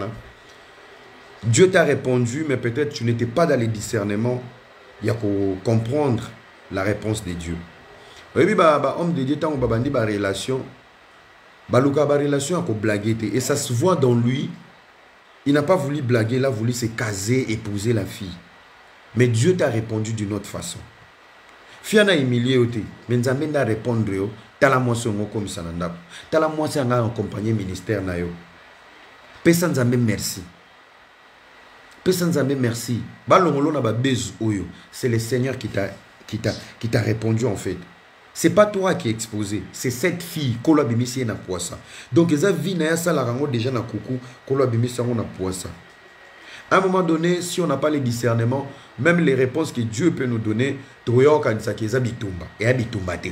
Dieu t'a répondu, mais peut-être tu n'étais pas dans les discernements. Il y a pour comprendre la réponse de Dieu. Oui, bah, bah, homme de Dieu, tant qu'on va dire bah relation, bah Lucas bah relation a qu'on blaguer et ça se voit dans lui. Il n'a pas voulu blaguer, il a voulu se caser, épouser la fille. Mais Dieu t'a répondu d'une autre façon. Fiana humilié oté, mais Nzambe n'a répondre yo, tala moisson comme ça nanda, tala moisson nga accompagné ministère na yo. Pesa Nzambe merci. Pesa Nzambe merci. Balongolo na ba bezu oyo, c'est le Seigneur qui t'a qui t'a qui t'a répondu en fait. C'est pas toi qui es exposé, c'est cette fille kolo bimisi na poisa. Donc eza vie na ya sala rango déjà na kuku, kolo bimisi na poisa. À un moment donné, si on n'a pas les discernements, même les réponses que Dieu peut nous donner, et habitumba.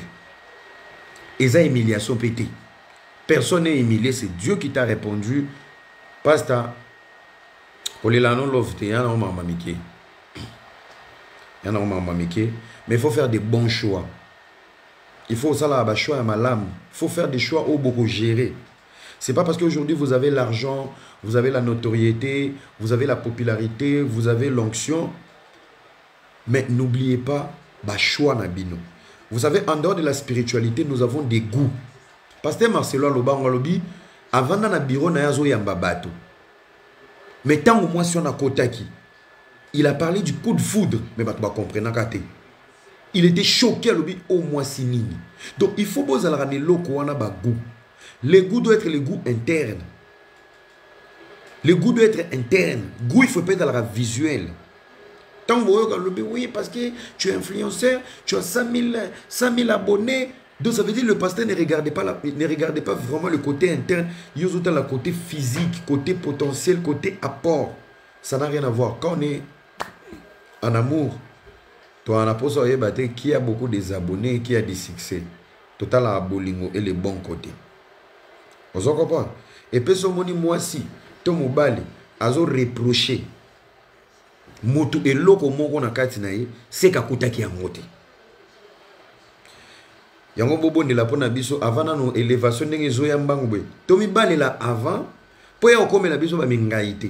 Et ça, humiliation pété. Personne n'est humilié, c'est Dieu qui t'a répondu. Pasteur, pour les lanon love, il y en a un mamamiké. Il y en a un mamamiké. Mais il faut faire des bons choix. Il faut ça là, choix à ma lame. Il faut faire des choix au beaucoup gérer. C'est pas parce qu'aujourd'hui vous avez l'argent, vous avez la notoriété, vous avez la popularité, vous avez l'onction. Mais n'oubliez pas, bah choix nabino. Vous savez, en dehors de la spiritualité, nous avons des goûts. Pasteur Marcelo Aloba Ngalobi, avant dans le bureau, na yazo yamba bato. Mais tant au moins si on a Kotaki, il a parlé du coup de foudre, mais bato ba comprendre kate. Il était choqué à l'obi au moins sinini. Donc il faut poser la rane loko wana ba goût. Le goût doit être le goût interne. Le goût doit être interne. Goût, il faut pas être dans la visuel. Tant que oui, parce que tu es influenceur, tu as cinq mille abonnés. Donc ça veut dire que le pasteur ne regardait pas, la, ne regardait pas vraiment le côté interne. Il y a aussi le côté physique, côté potentiel, côté apport. Ça n'a rien à voir. Quand on est en amour, toi, on a posé qui a beaucoup des abonnés, qui a des succès. Total à Bolingo et les bons côtés. Vous comprenez? Et puis, ce moni moi si, ton mobile, a reproché. Motu et loko moko na kati na ye, c'est kakuta ki amote. Yango bobo de la pona biso avant na no élévation ndenge zo ya mbangu boy. Tomi bale la avant, po ya okome la biso ba mingaité.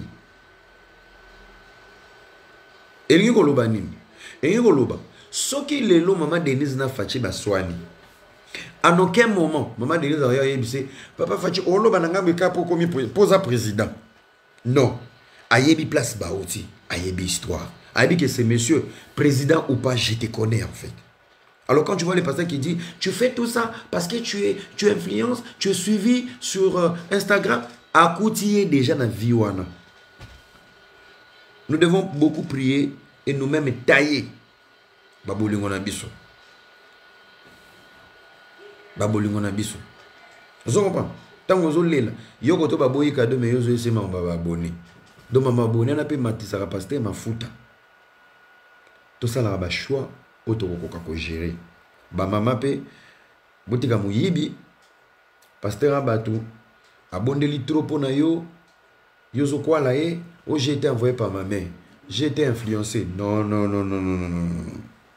Elingi koloba nini? Elingi koloba, soki lelo maman Denise na fachi baswani. En aucun moment, maman Denise a rien dit, papa fachi olo bananga beka po komi posa président. Non. Ayebi place baoti, ayebi histoire. Ayebi que c'est monsieur président ou pas, je te connais en fait. Alors quand tu vois les pasteurs qui disent tu fais tout ça parce que tu es tu influences, tu es suivi sur euh, Instagram, Akouti déjà dans vie wana. Nous devons beaucoup prier et nous-mêmes tailler. Babolingo na biso. ba bolingo na biso. Vous comprenez? Tant que vous lela, yo koto ba boyi cadeau mais yo zo ese ma ba abonné. Donc mama abonné na pe matisa ka pasteur mafuta. Tout ça là ba choix auto ko ko gérer. Ba mama pe botika muyibi pasteur abatu abondeli trop pona yo yo zo kwa la e oh j'ai été envoyé par ma mère. J'ai été influencé. Non non non non non non non.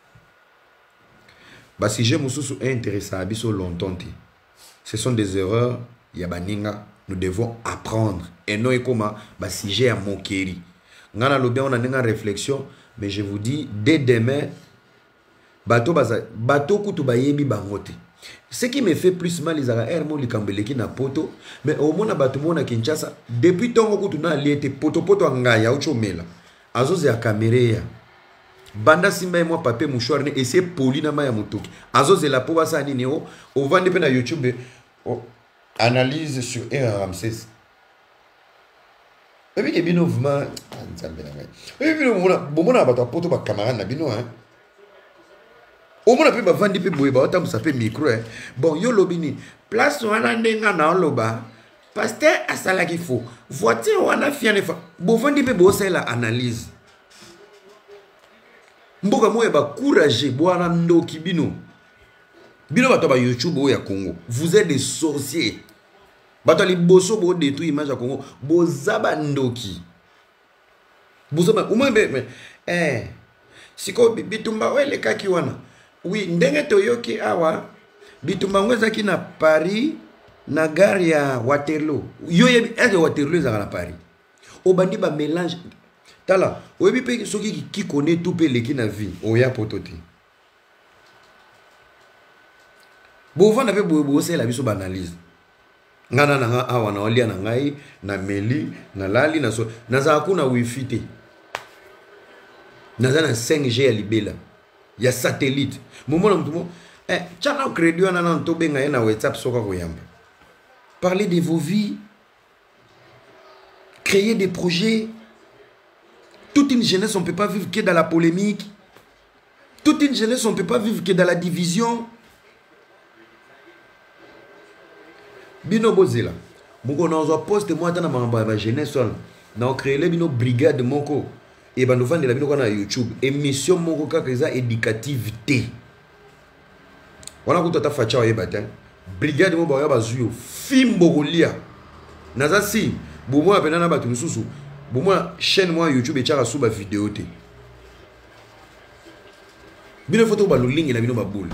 Bah si j'ai mususu intéressé à biso longtemps. Ce sont des erreurs yabaninga nous devons apprendre et non et comment bah si j'ai à moquerie. Ngana lobe on a une réflexion mais je vous dis dès demain bateau baza bateau kutu bayebi bangote. Ce qui me fait plus mal les ara ermo likambeleki na poto mais au moins bateau mona Kinshasa depuis tongo kutu na liete poto poto ngaya uchomela azoze ya caméra banda simba moi papier mouchoir ne essayer poli na maya mutoki azoze la po basa nini o o vande pe na YouTube o analyse sur R Ramsès. Et puis que bino vraiment nzambe na ngai et puis mona bomona bato poto ba camarade na bino hein au moins pe ba vandi pe boye ba otambusa pe micro hein bon yo lobini place wana ndenga na loba pasteur asala ki fo voiture wana fiane fa bo vandi pe bo sala analyse mboka moya ba courage bwana ndoki bino bino bato ba YouTube o ya Congo vous êtes des sorciers bato li boso bo détruire image ya Congo bozaba ndoki bozaba umembe eh siko bitumba wele kaki wana oui ndenge toyoki awa bitumba ngweza ki na Paris na gare ya Waterloo yo yebi est Waterloo za na Paris obandi ba mélange tala oyebi pe soki qui connaît tout pe leki na vie oya pototi bo vana pe bo bo c'est la biso banalise ngana na nga awa na olia na ngai na meli na lali na so na za kuna wifi te na za na cinq G ya libela ya satellite momo na mtumo eh chana crédit wana na ntobe nga na WhatsApp soka koyamba parler de vos vies créer des projets. Toute une jeunesse, on ne peut pas vivre que dans la polémique. Toute une jeunesse, on ne peut pas vivre que dans la division. Bino Bozela. Moko na ozo poste moi tana mamba ba jeunesse na créer les bino brigade moko et ba nous vendre la bino na YouTube émission moko kaka eza éducativité. Wana kutata facha wa bata. Brigade mo ba ba zuyo fimbo kolia. Naza si bomo apena na batu mususu. Bon moi chaîne moi YouTube et tchara sous ba vidéo té. Bino photo ba lo ligne la bino ba boule.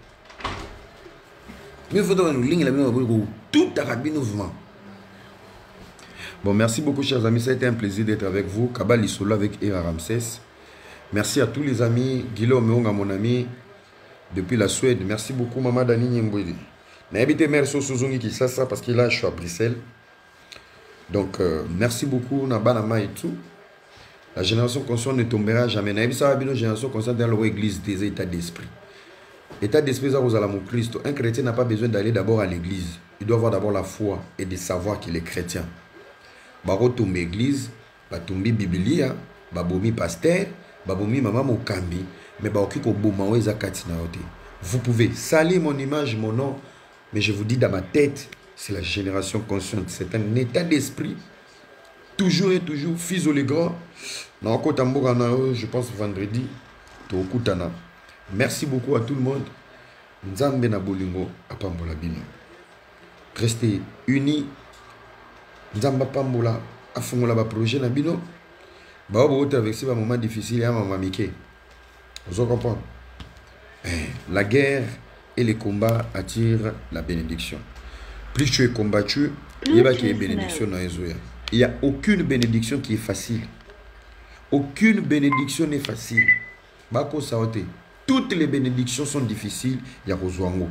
Bino photo ba lo ligne la bino ba boule tout à rabino vraiment. Bon merci beaucoup chers amis, ça a été un plaisir d'être avec vous. Kabali Solo avec R Ramsès. Merci à tous les amis, Guillaume Meonga mon ami depuis la Suède. Merci beaucoup maman Dani Nyembwedi. N'habitez merci Suzungi qui ça ça parce que là je suis à Bruxelles. Donc, euh, merci beaucoup, Nabanama et tout. La génération consciente ne tombera jamais. La génération consciente dans l'église des états d'esprit. État d'esprit, ça vous allez mon Christ. Un chrétien n'a pas besoin d'aller d'abord à l'église. Il doit avoir d'abord la foi et de savoir qu'il est chrétien. Baro tombe église, ba tombe biblia, ba bomi pasteur, ba bomi maman mokambi, mais ba okiko boma weza katina ote. Vous pouvez salir mon image, mon nom, mais je vous dis dans ma tête, c'est la génération consciente. C'est un état d'esprit. Toujours et toujours. Fils au grand. Je pense vendredi. Merci beaucoup à tout le monde. Nzambe na bolingo apambola bino. Restez unis. Nzamba pambola afungola ba projet na bino. Ba obo traverser un moment difficile ya mama mike. Vous comprenez? La guerre et les combats attirent la bénédiction. Plus tu es combattu, il y a une bénédiction dans les oeufs. Il n'y a aucune bénédiction qui est facile. Aucune bénédiction n'est facile. Toutes les bénédictions sont difficiles. Il y a Rozoango.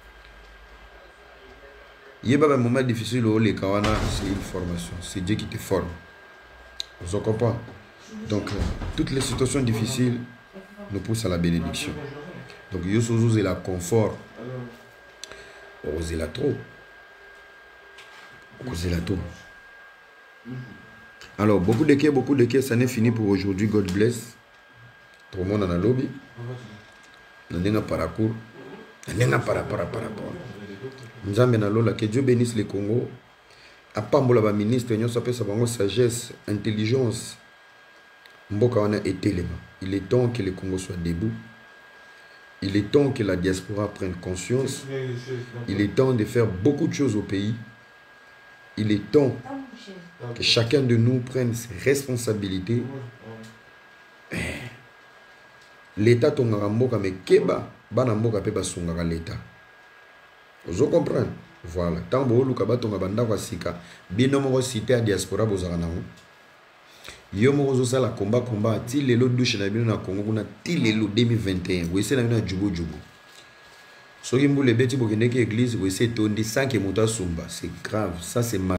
Il y a un moment difficile où les Kawana, c'est une formation. C'est Dieu qui te forme. Vous comprenez? Donc, toutes les situations difficiles nous poussent à la bénédiction. Donc, Yosozo, c'est la confort. Osez la trop. Osez la trop. Alors, beaucoup de cas, beaucoup de cas, ça n'est fini pour aujourd'hui. God bless. Tout le monde dans le lobby. On a un parcours. On a un parcours par rapport. Nzambe na lola, que Dieu bénisse le Congo. Apambola ba ministre, nyo sapé sa bango sagesse, intelligence. Mboka wana etelema. Il est temps que le Congo soit debout. Il est temps que la diaspora prenne conscience. Il est temps de faire beaucoup de choses au pays. Il est temps que chacun de nous prenne ses responsabilités. L'État tongara mboka me keba bana mboka pe basungaka l'État. Vous comprenez? Voilà. Tant que vous avez tonga banda kwa sika, bino moko cité à diaspora bozaka nango. Yo moko zo sala combat combat ti lelo douche na bino na Congo kuna ti lelo deux mille vingt et un. Vous essayez na bino jubo jubo. Soki mbule beti bokende ki église, vous essayez tondi sans que muta sumba. C'est grave, ça c'est mal.